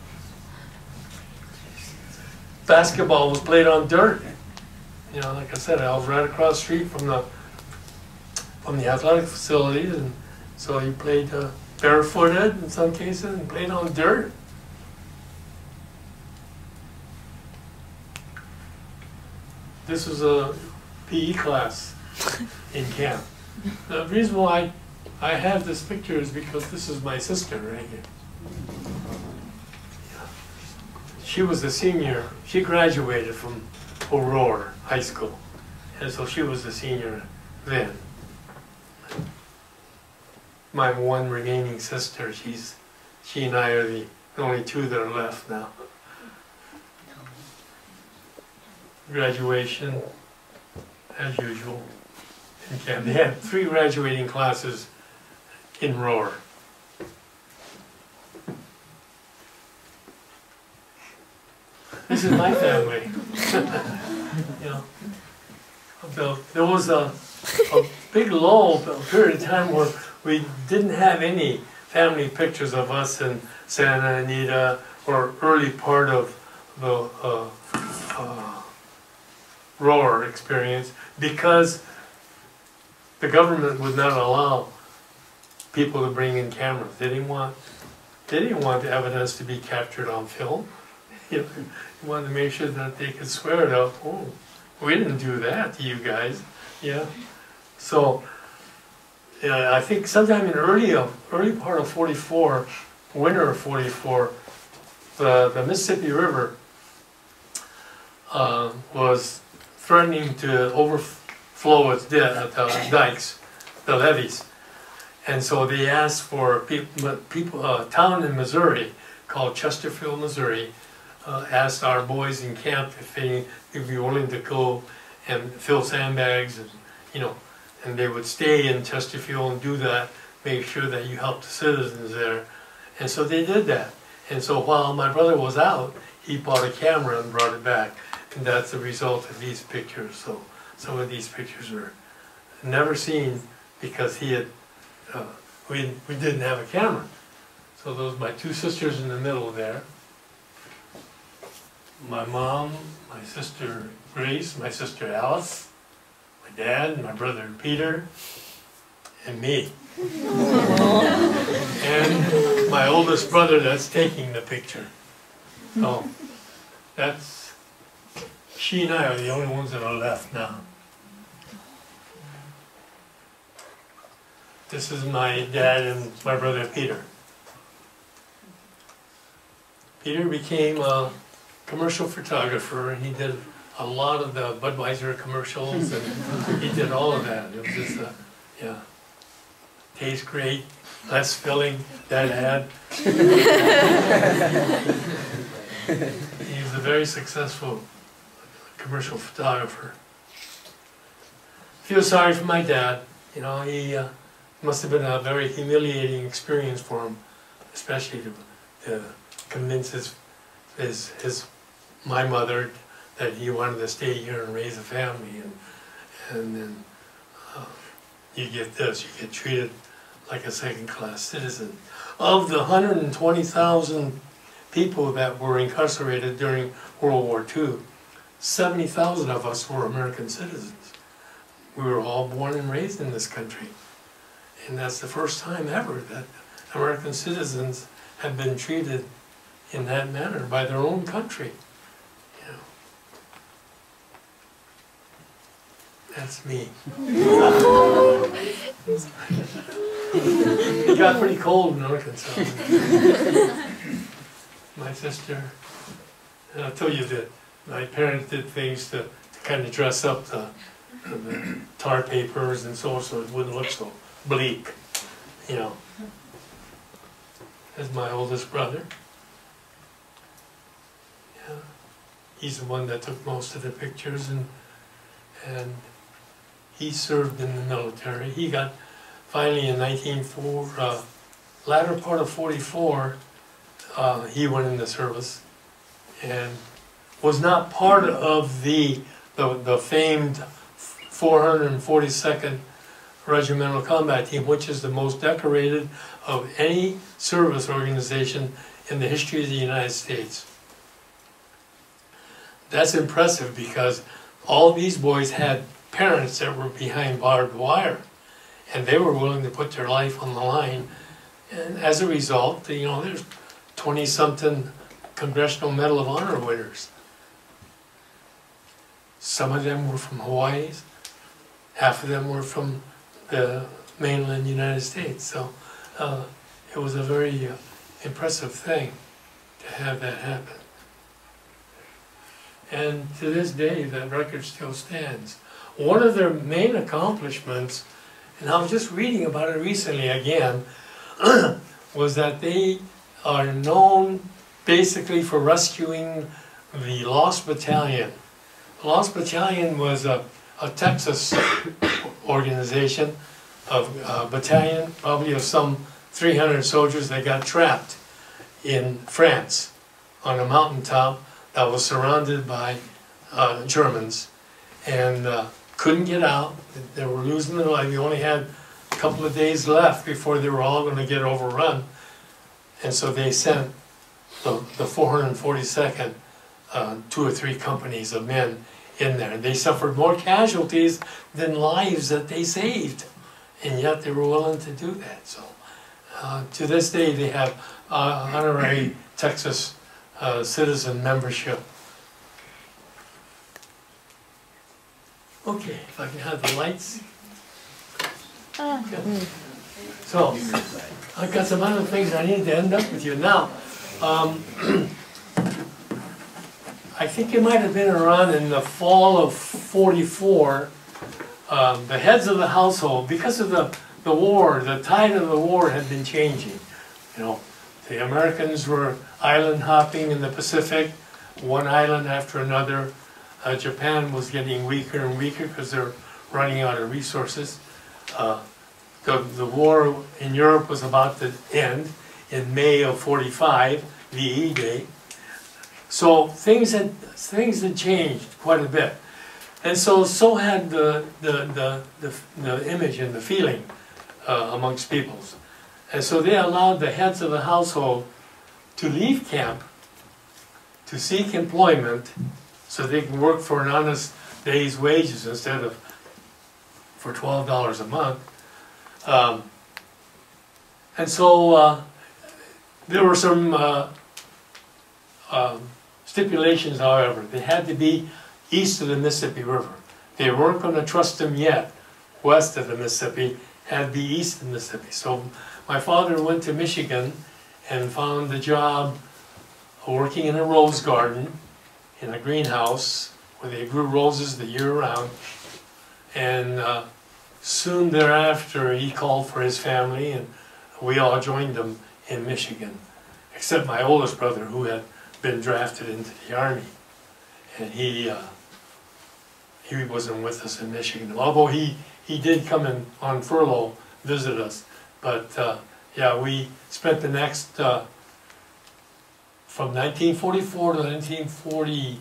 basketball was played on dirt. You know, like I said, I was right across the street from the from the athletic facilities, and so you played uh, barefooted in some cases and played on dirt. This was a P E class in camp. The reason why I have this picture is because this is my sister right here. She was a senior. She graduated from Aurora High School, and so she was a senior then. My one remaining sister, she's, she and I are the only two that are left now. Graduation, as usual, in camp. They had three graduating classes in Roar. This is my family. You know, the, there was a, a big lull, a period of time where we didn't have any family pictures of us in Santa Anita or early part of the uh, uh, Roar experience, because the government would not allow people to bring in cameras. They didn't want, they didn't want the evidence to be captured on film. You know, they wanted to make sure that they could swear it out. Oh, we didn't do that to you guys. Yeah. So yeah, I think sometime in early of early part of forty-four, winter of forty-four, the the Mississippi River uh, was threatening to overflow its uh, the dikes, the levees, and so they asked for people, people a town in Missouri called Chesterfield, Missouri, uh, asked our boys in camp if they would be willing to go and fill sandbags, and you know, and they would stay in Chesterfield and do that, make sure that you help the citizens there, and so they did that. And so while my brother was out, he bought a camera and brought it back. And that's the result of these pictures. So some of these pictures were never seen because he had, uh, we, we didn't have a camera. So those my two sisters in the middle there. My mom, my sister Grace, my sister Alice, my dad, my brother Peter, and me. And my oldest brother that's taking the picture. So that's, she and I are the only ones that are left now. This is my dad and my brother Peter. Peter became a commercial photographer, and he did a lot of the Budweiser commercials, and he did all of that. It was just a, yeah, tastes great, less filling, that ad. He was a very successful commercial photographer. Feel sorry for my dad. You know, he uh, must have been a very humiliating experience for him, especially to, to convince his, his, his, my mother that he wanted to stay here and raise a family, and and then uh, you get this, you get treated like a second-class citizen. Of the one hundred twenty thousand people that were incarcerated during World War Two, seventy thousand of us were American citizens. We were all born and raised in this country. And that's the first time ever that American citizens have been treated in that manner by their own country. You know. That's me. It got pretty cold in Arkansas. My sister, and I'll tell you that my parents did things to, to kind of dress up the, the tar papers and so on, so it wouldn't look so bleak, you know. As my oldest brother. Uh, he's the one that took most of the pictures, and and he served in the military. He got finally in nineteen four, uh, latter part of forty-four, uh, he went in the service and was not part of the the, the famed four hundred forty-second Regimental Combat Team, which is the most decorated of any service organization in the history of the United States. That's impressive because all these boys had parents that were behind barbed wire, and they were willing to put their life on the line. And as a result, you know, there's twenty-something Congressional Medal of Honor winners. Some of them were from Hawaii, half of them were from the mainland United States. So uh, it was a very uh, impressive thing to have that happen. And to this day, that record still stands. One of their main accomplishments, and I was just reading about it recently again, was that they are known basically for rescuing the Lost Battalion. The Lost Battalion was a, a Texas organization, of a battalion, probably of some three hundred soldiers that got trapped in France on a mountaintop that was surrounded by uh, Germans, and uh, couldn't get out. They were losing their life. They only had a couple of days left before they were all going to get overrun. And so they sent the, the four hundred forty-second, uh, two or three companies of men in there. They suffered more casualties than lives that they saved. And yet they were willing to do that. So uh, to this day they have uh, honorary Texas uh, citizen membership. Okay, if I can have the lights. Okay. So, I've got some other things I need to end up with you. Now, um, I think it might have been around in the fall of forty-four, um, the heads of the household, because of the, the war, the tide of the war had been changing. You know, the Americans were island hopping in the Pacific, one island after another. Uh, Japan was getting weaker and weaker because they're running out of resources. Uh, the, the war in Europe was about to end in May of forty-five, V E Day. So things had, things had changed quite a bit. And so, so had the, the, the, the, the image and the feeling uh, amongst peoples. And so they allowed the heads of the household to leave camp to seek employment so they can work for an honest day's wages instead of for twelve dollars a month. Um, and so uh, there were some uh, um, stipulations, however. They had to be east of the Mississippi River. They weren't going to trust them yet west of the Mississippi, had to be east of the Mississippi. So my father went to Michigan and found a job working in a rose garden in a greenhouse where they grew roses the year round. And uh, soon thereafter he called for his family and we all joined him in Michigan, except my oldest brother who had been drafted into the Army. And he uh, he wasn't with us in Michigan, although he, he did come in on furlough, visit us. But uh, yeah, we spent the next, uh, from nineteen forty-four to nineteen forty-eight,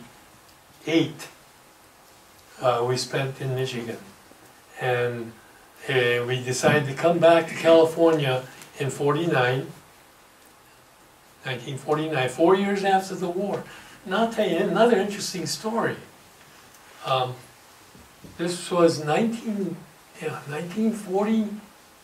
uh, we spent in Michigan. And uh, we decided to come back to California in forty-nine, nineteen forty-nine, four years after the war. And I'll tell you another interesting story. Um, this was nineteen, yeah, nineteen forty-nine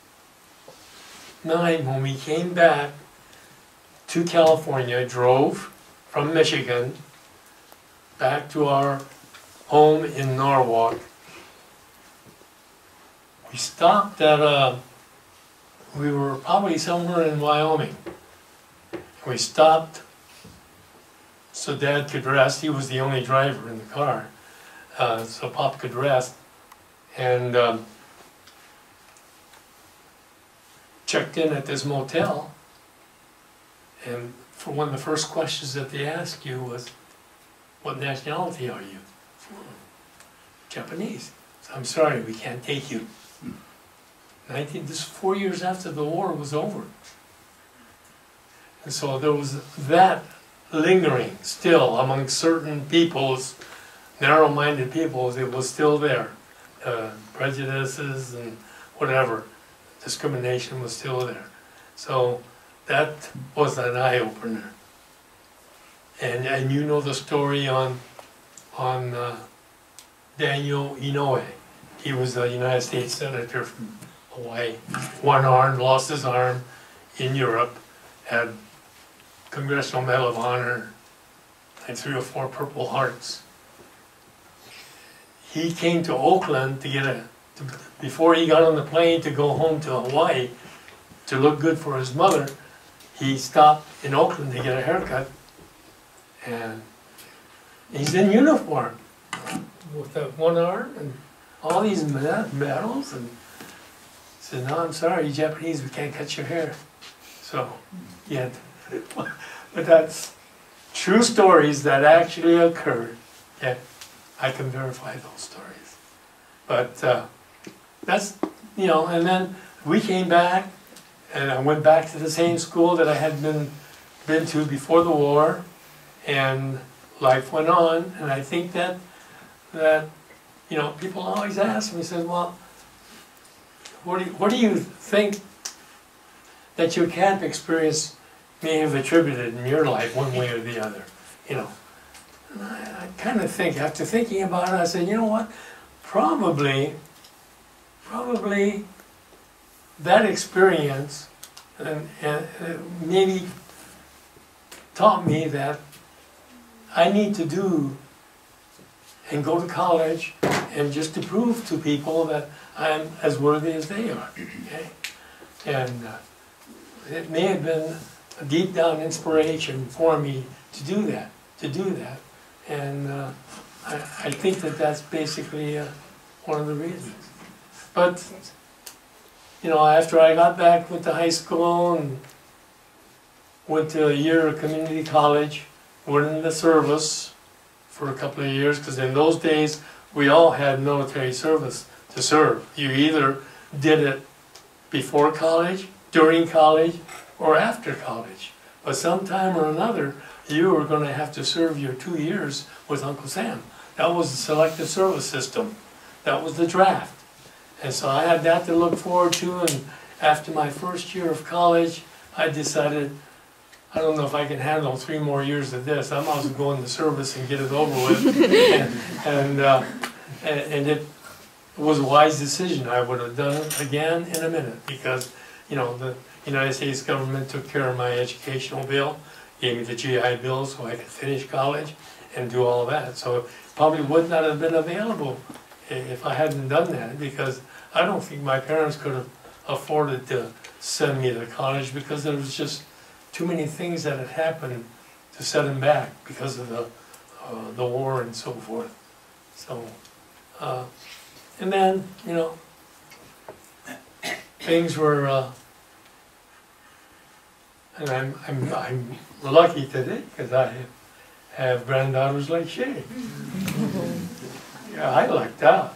when we came back to California, drove from Michigan back to our home in Norwalk. We stopped at a, we were probably somewhere in Wyoming. We stopped so Dad could rest. He was the only driver in the car, uh, so Pop could rest. And um, checked in at this motel. And for one of the first questions that they asked you was, what nationality are you? Japanese. So, I'm sorry, we can't take you. nineteen, this is four years after the war was over. And so there was that lingering still among certain peoples, narrow-minded peoples, it was still there. Uh, prejudices and whatever, discrimination was still there. So that was an eye-opener. And, and you know the story on, on uh, Daniel Inouye. He was a United States Senator from Hawaii, one arm, lost his arm in Europe, had Congressional Medal of Honor, and three or four Purple Hearts. He came to Oakland to get a, to, before he got on the plane to go home to Hawaii to look good for his mother, he stopped in Oakland to get a haircut, and he's in uniform with the one arm and all these medals, and he said, no, I'm sorry, you Japanese, we can't cut your hair. So, yeah, but that's true stories that actually occurred. Yeah, I can verify those stories. But uh, that's, you know, and then we came back, and I went back to the same school that I had been, been to before the war, and life went on, and I think that, that you know, people always ask me, says, well, what do you, what do you think that your camp experience may have attributed in your life one way or the other, you know? And I, I kind of think, after thinking about it, I said, you know what, probably, probably that experience and, and, and maybe taught me that I need to do and go to college and just to prove to people that I'm as worthy as they are, okay? And uh, it may have been a deep down inspiration for me to do that, to do that. And uh, I, I think that that's basically uh, one of the reasons. But, you know, after I got back, went to high school and went to a year of community college, went in the service for a couple of years, because in those days, we all had military service to serve. You either did it before college, during college, or after college. But sometime or another, you were going to have to serve your two years with Uncle Sam. That was the selective service system. That was the draft. And so I had that to look forward to, and after my first year of college, I decided, I don't know if I can handle three more years of this. I might as well go in the service and get it over with. and and, uh, and it was a wise decision. I would have done it again in a minute, because, you know, the United States government took care of my educational bill, gave me the G I Bill so I could finish college and do all that. So it probably would not have been available if I hadn't done that, because I don't think my parents could have afforded to send me to college, because there was just too many things that had happened to set them back because of the uh, the war and so forth. So, uh, and then, you know, things were, uh, and I'm I'm I'm lucky today because I have granddaughters like Shea. Yeah, I lucked out.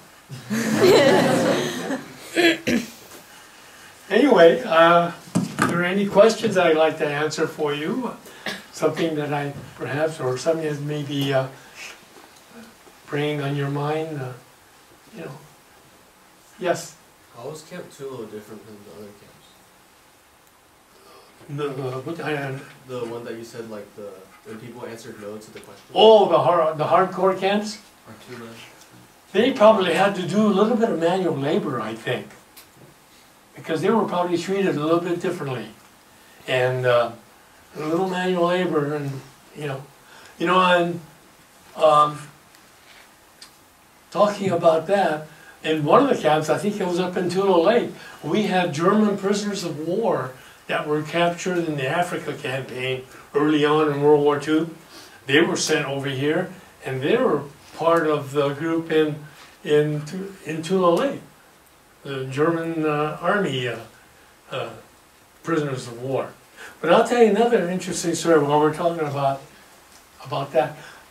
Anyway, uh, are there any questions I'd like to answer for you? Something that I perhaps, or something that may be uh, preying on your mind, uh, you know. Yes? How was Camp Tula different from the other camps? The, uh, what, I, The one that you said, like, the when people answered no to the question? oh, the, hard, the hardcore camps? Or Tula? They probably had to do a little bit of manual labor, I think, because they were probably treated a little bit differently, and uh, a little manual labor, and you know, you know, and um, talking about that, in one of the camps, I think it was up in Tula Lake, we had German prisoners of war that were captured in the Africa campaign early on in World War Two. They were sent over here, and they were part of the group in in in Tula Lake, the German uh, army uh, uh, prisoners of war. But I'll tell you another interesting story while we're talking about about that.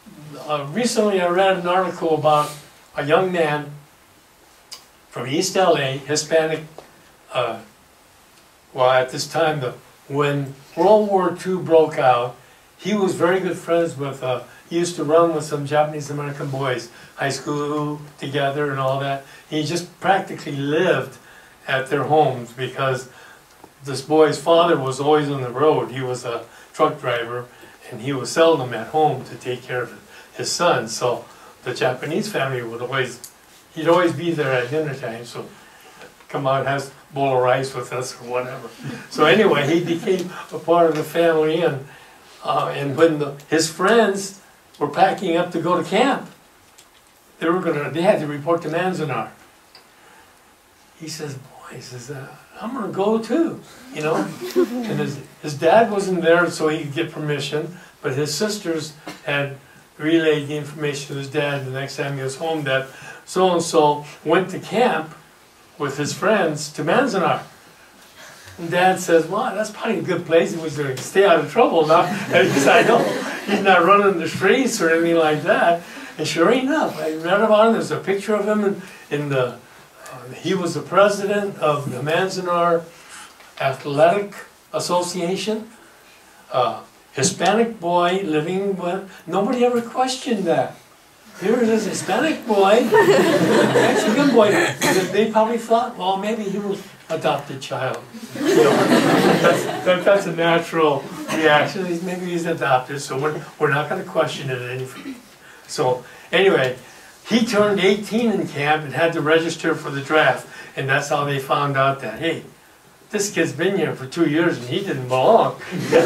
uh, recently I read an article about a young man from East L A, Hispanic, uh, well at this time, the, when World War Two broke out, he was very good friends with, uh, he used to run with some Japanese American boys, high school together and all that. He just practically lived at their homes because this boy's father was always on the road. He was a truck driver and he was seldom at home to take care of his son. So the Japanese family would always, he'd always be there at dinner time. So come out, has a bowl of rice with us or whatever. So anyway, he became a part of the family, and uh, and when the, his friends were packing up to go to camp, they were gonna, they had to report to Manzanar. He says, boy, he says, uh, I'm gonna go too, you know? And his, his dad wasn't there so he could get permission, but his sisters had relayed the information to his dad the next time he was home that so-and-so went to camp with his friends to Manzanar. And Dad says, well, that's probably a good place. He was going to stay out of trouble now. And he said, I know he's not running the streets or anything like that. And sure enough, I read about him. There's a picture of him in, in the, uh, he was the president of the Manzanar Athletic Association. Uh, Hispanic boy living with, nobody ever questioned that. Here is this Hispanic boy, Mexican boy. They probably thought, well, maybe he was adopted child. You know, that's, that, that's a natural reaction. He's, maybe he's adopted, so we're, we're not going to question it any. So anyway, he turned eighteen in camp and had to register for the draft, and that's how they found out that, hey, this kid's been here for two years and he didn't belong.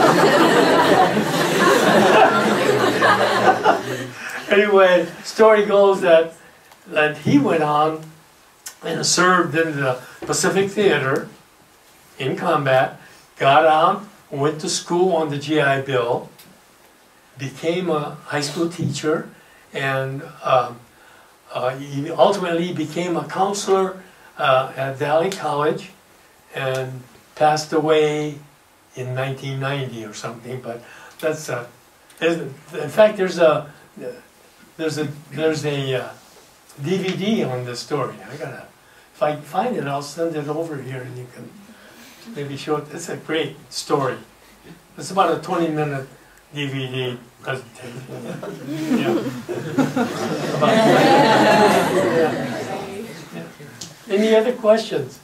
Anyway, story goes that, that he went on and served in the Pacific Theater in combat, got out, went to school on the G I Bill, became a high school teacher, and um, uh, he ultimately became a counselor uh, at Valley College and passed away in nineteen ninety or something. But that's, uh, in fact, there's a, There's a there's a uh, D V D on this story. I gotta, if I can find it, I'll send it over here, and you can maybe show it. It's a great story. It's about a twenty minute D V D presentation. Yeah. About yeah. Yeah. Any other questions?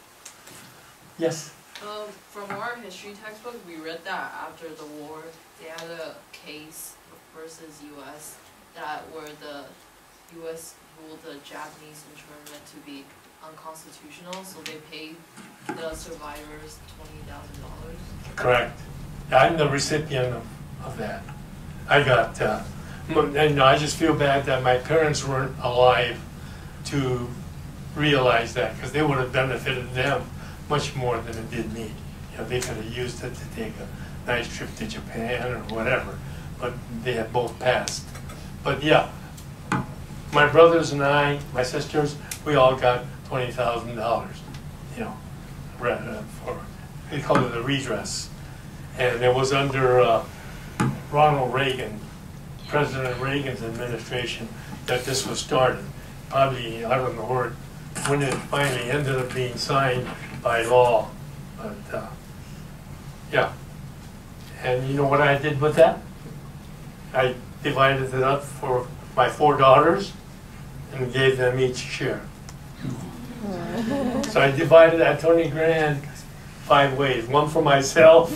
Yes. Um, from our history textbook, we read that after the war, they had a case versus U S that where the U S ruled the Japanese internment to be unconstitutional, so they paid the survivors twenty thousand dollars. Correct. I'm the recipient of, of that. I got, uh, and I just feel bad that my parents weren't alive to realize that, because they would have benefited them much more than it did me. You know, they could have used it to take a nice trip to Japan or whatever, but they had both passed. But yeah, my brothers and I, my sisters, we all got twenty thousand dollars, you know, for, they call it a redress. And it was under uh, Ronald Reagan, President Reagan's administration, that this was started. Probably, I don't know where, when it finally ended up being signed by law. But uh, yeah. And you know what I did with that? I divided it up for my four daughters and gave them each share. So I divided that twenty grand five ways. One for myself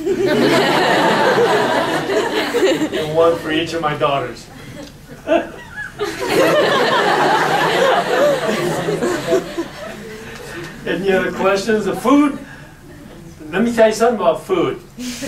and one for each of my daughters. Any other questions? The food? Let me tell you something about food.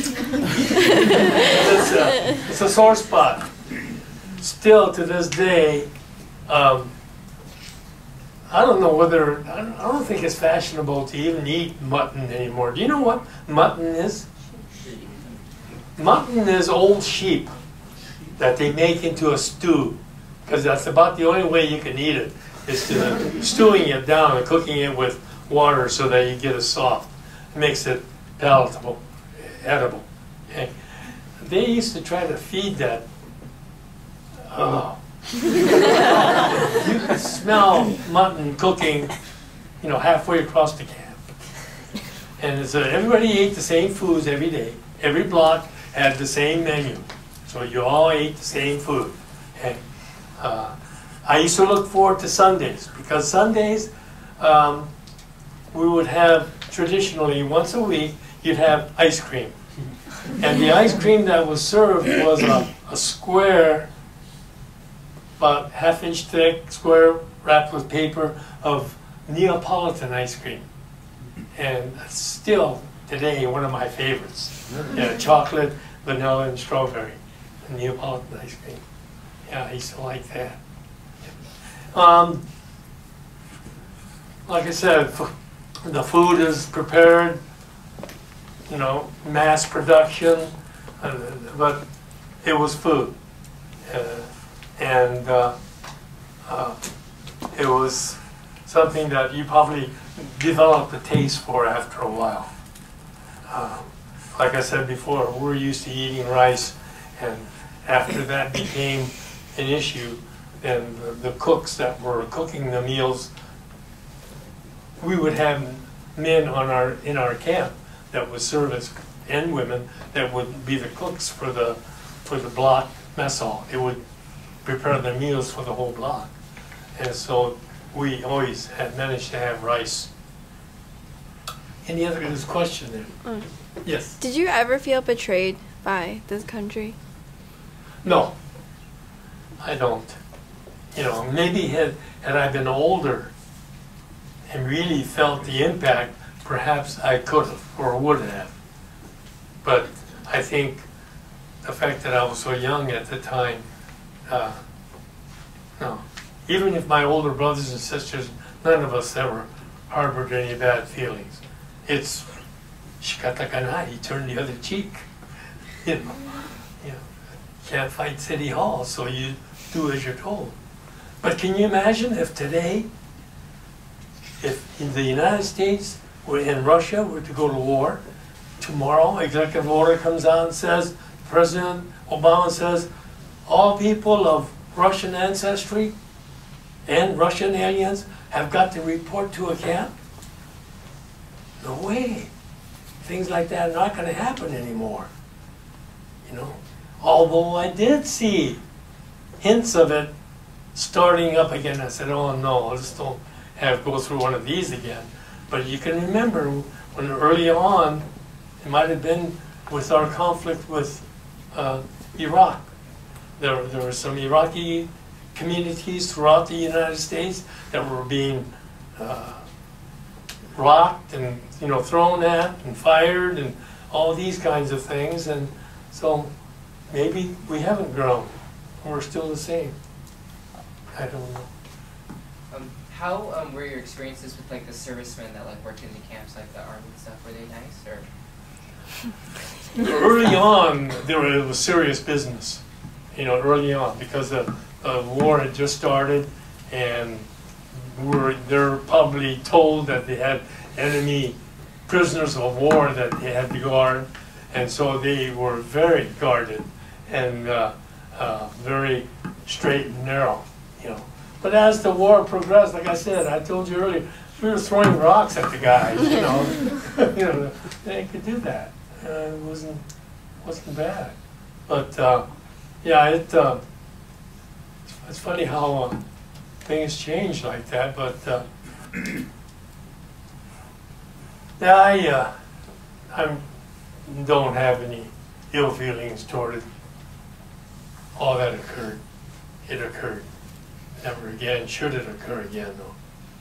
It's, a, it's a sore spot. Still to this day, um, I don't know whether, I don't, I don't think it's fashionable to even eat mutton anymore. Do you know what mutton is? Mutton is old sheep that they make into a stew, because that's about the only way you can eat it, is to stewing it down and cooking it with water so that you get it soft. It makes it palatable, edible. Okay. They used to try to feed that oh. You could smell mutton cooking, you know, halfway across the camp. And so everybody ate the same foods every day. Every block had the same menu. So you all ate the same food. And uh, I used to look forward to Sundays, because Sundays um, we would have, traditionally, once a week, you'd have ice cream. And the ice cream that was served was a, a square, about half inch thick, square wrapped with paper of Neapolitan ice cream. And it's still, today, one of my favorites. Yeah, chocolate, vanilla, and strawberry. Neapolitan ice cream. Yeah, I used to like that. Um, like I said, the food is prepared, you know, mass production, uh, but it was food. Uh, and uh, uh, it was something that you probably developed a taste for after a while. Uh, like I said before, we're used to eating rice, and after that became an issue, then the, the cooks that were cooking the meals, we would have men on our in our camp that would serve as, and women that would be the cooks for the for the block mess hall. They would prepare the meals for the whole block, and so we always had managed to have rice. Any other question there? Mm. Yes. Did you ever feel betrayed by this country? No, I don't. You know, maybe had, had I been older and really felt the impact, perhaps I could have or would have. But I think the fact that I was so young at the time, uh, no. Even if my older brothers and sisters, none of us ever harbored any bad feelings. It's shikata kana, he turned the other cheek. You know, you know, can't fight City Hall, so you do as you're told. But can you imagine if today, if in the United States or in Russia were to go to war, tomorrow executive order comes out and says, President Obama says, all people of Russian ancestry and Russian aliens have got to report to a camp? No way. Things like that are not going to happen anymore. You know, although I did see hints of it starting up again. I said, oh no, let's don't have go through one of these again. But you can remember when early on, it might have been with our conflict with uh, Iraq. There, there were some Iraqi communities throughout the United States that were being uh, rocked and, you know, thrown at and fired and all these kinds of things. And so maybe we haven't grown. We're still the same. I don't know. Um, how um, were your experiences with like the servicemen that like worked in the camps, like the army and stuff? Were they nice or? Early on, there were, it was serious business. You know, early on, because the uh, war had just started, and were they're probably told that they had enemy prisoners of war that they had to guard, and so they were very guarded and uh, uh, very straight and narrow. You know, but as the war progressed, like I said, I told you earlier, we were throwing rocks at the guys. You know, you know, they could do that. Uh, it wasn't wasn't bad, but uh, yeah, it. Uh, it's funny how uh, things change like that, but uh, yeah, I uh, I don't have any ill feelings toward it. All that occurred, it occurred. Never again should it occur again, though.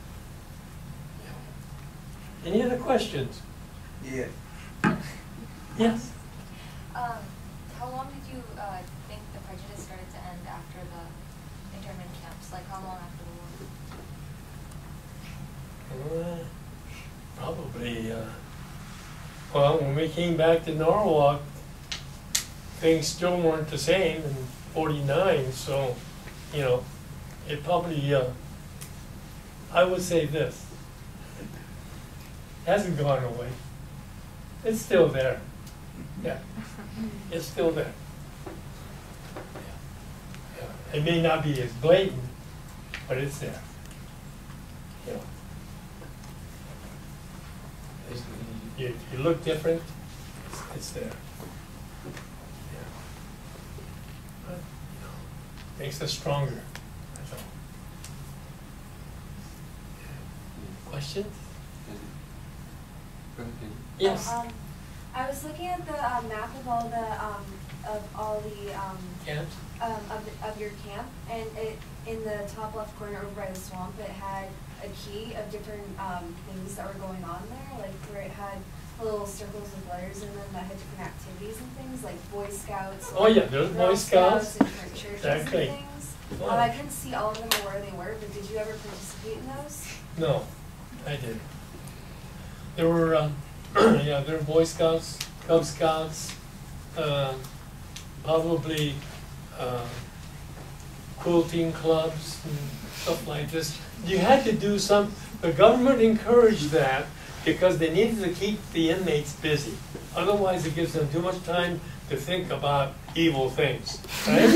Yeah. Any other questions? Yeah. Yes. Um, how long did you uh, think the prejudice started to end after the internment camps? Like, how long after the war? Uh, probably, uh, well, when we came back to Norwalk, things still weren't the same in forty-nine, so, you know, it probably, uh, I would say this, hasn't gone away. It's still there. Yeah, it's still there. Yeah. Yeah. It may not be as blatant, but it's there. You know. It's- You, you look different, it's, it's there. Yeah. But, you know, makes us stronger, that's all. Yeah. Questions? Go ahead, Andy. Yes. Um, I was looking at the uh, map of all the um, of all the um, Camps? um, of, the, of your camp, and it in the top left corner over by the swamp, it had a key of different um, things that were going on there, like where it had little circles with letters in them that had different activities and things, like Boy Scouts. Oh yeah, there's Girl Boy Scouts. and different churches Exactly. and things. Wow. Um, I couldn't see all of them or where they were, but did you ever participate in those? No, I didn't. There were, um, yeah, there were Boy Scouts, Cub Scouts, uh, probably uh, quilting clubs and stuff like this. You had to do some, the government encouraged that because they needed to keep the inmates busy. Otherwise, it gives them too much time to think about evil things. Right?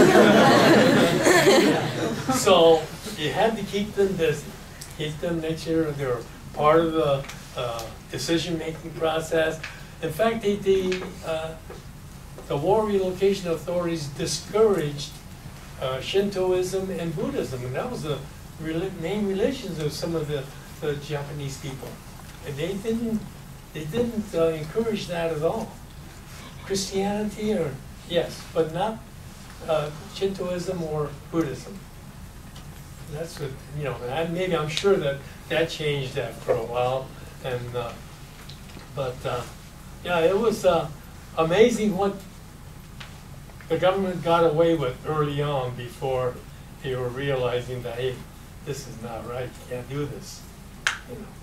So you had to keep them busy, keep them, make sure they're part of the uh, decision-making process. In fact, the the, uh, the war relocation authorities discouraged uh, Shintoism and Buddhism, and that was the reli main religions of some of the, the Japanese people. And they didn't, they didn't uh, encourage that at all. Christianity, or yes, but not uh, Shintoism or Buddhism. That's what, you know, and I, maybe I'm sure that that changed after a while. And uh, but uh, yeah, it was uh, amazing what the government got away with early on before they were realizing that, hey, this is not right. You can't do this. You know.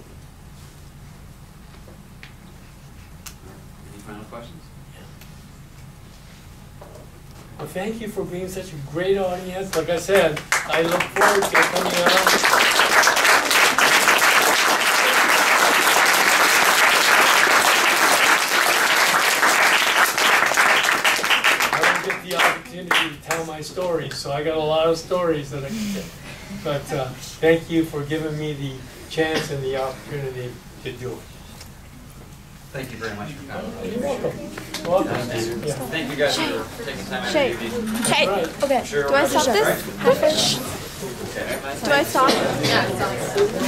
Any final questions? Well, thank you for being such a great audience. Like I said, I look forward to coming out. I don't get the opportunity to tell my stories, so I got a lot of stories that I can tell. But uh, thank you for giving me the chance and the opportunity to do it. Thank you very much for coming. You're welcome. Welcome. Yeah. Thank you guys for taking time out Shea. of your evening. Shea. Right. Okay. Sure, Do I we'll stop have this? this, Halfway? Okay. Do I stop? Yeah, it sounds good.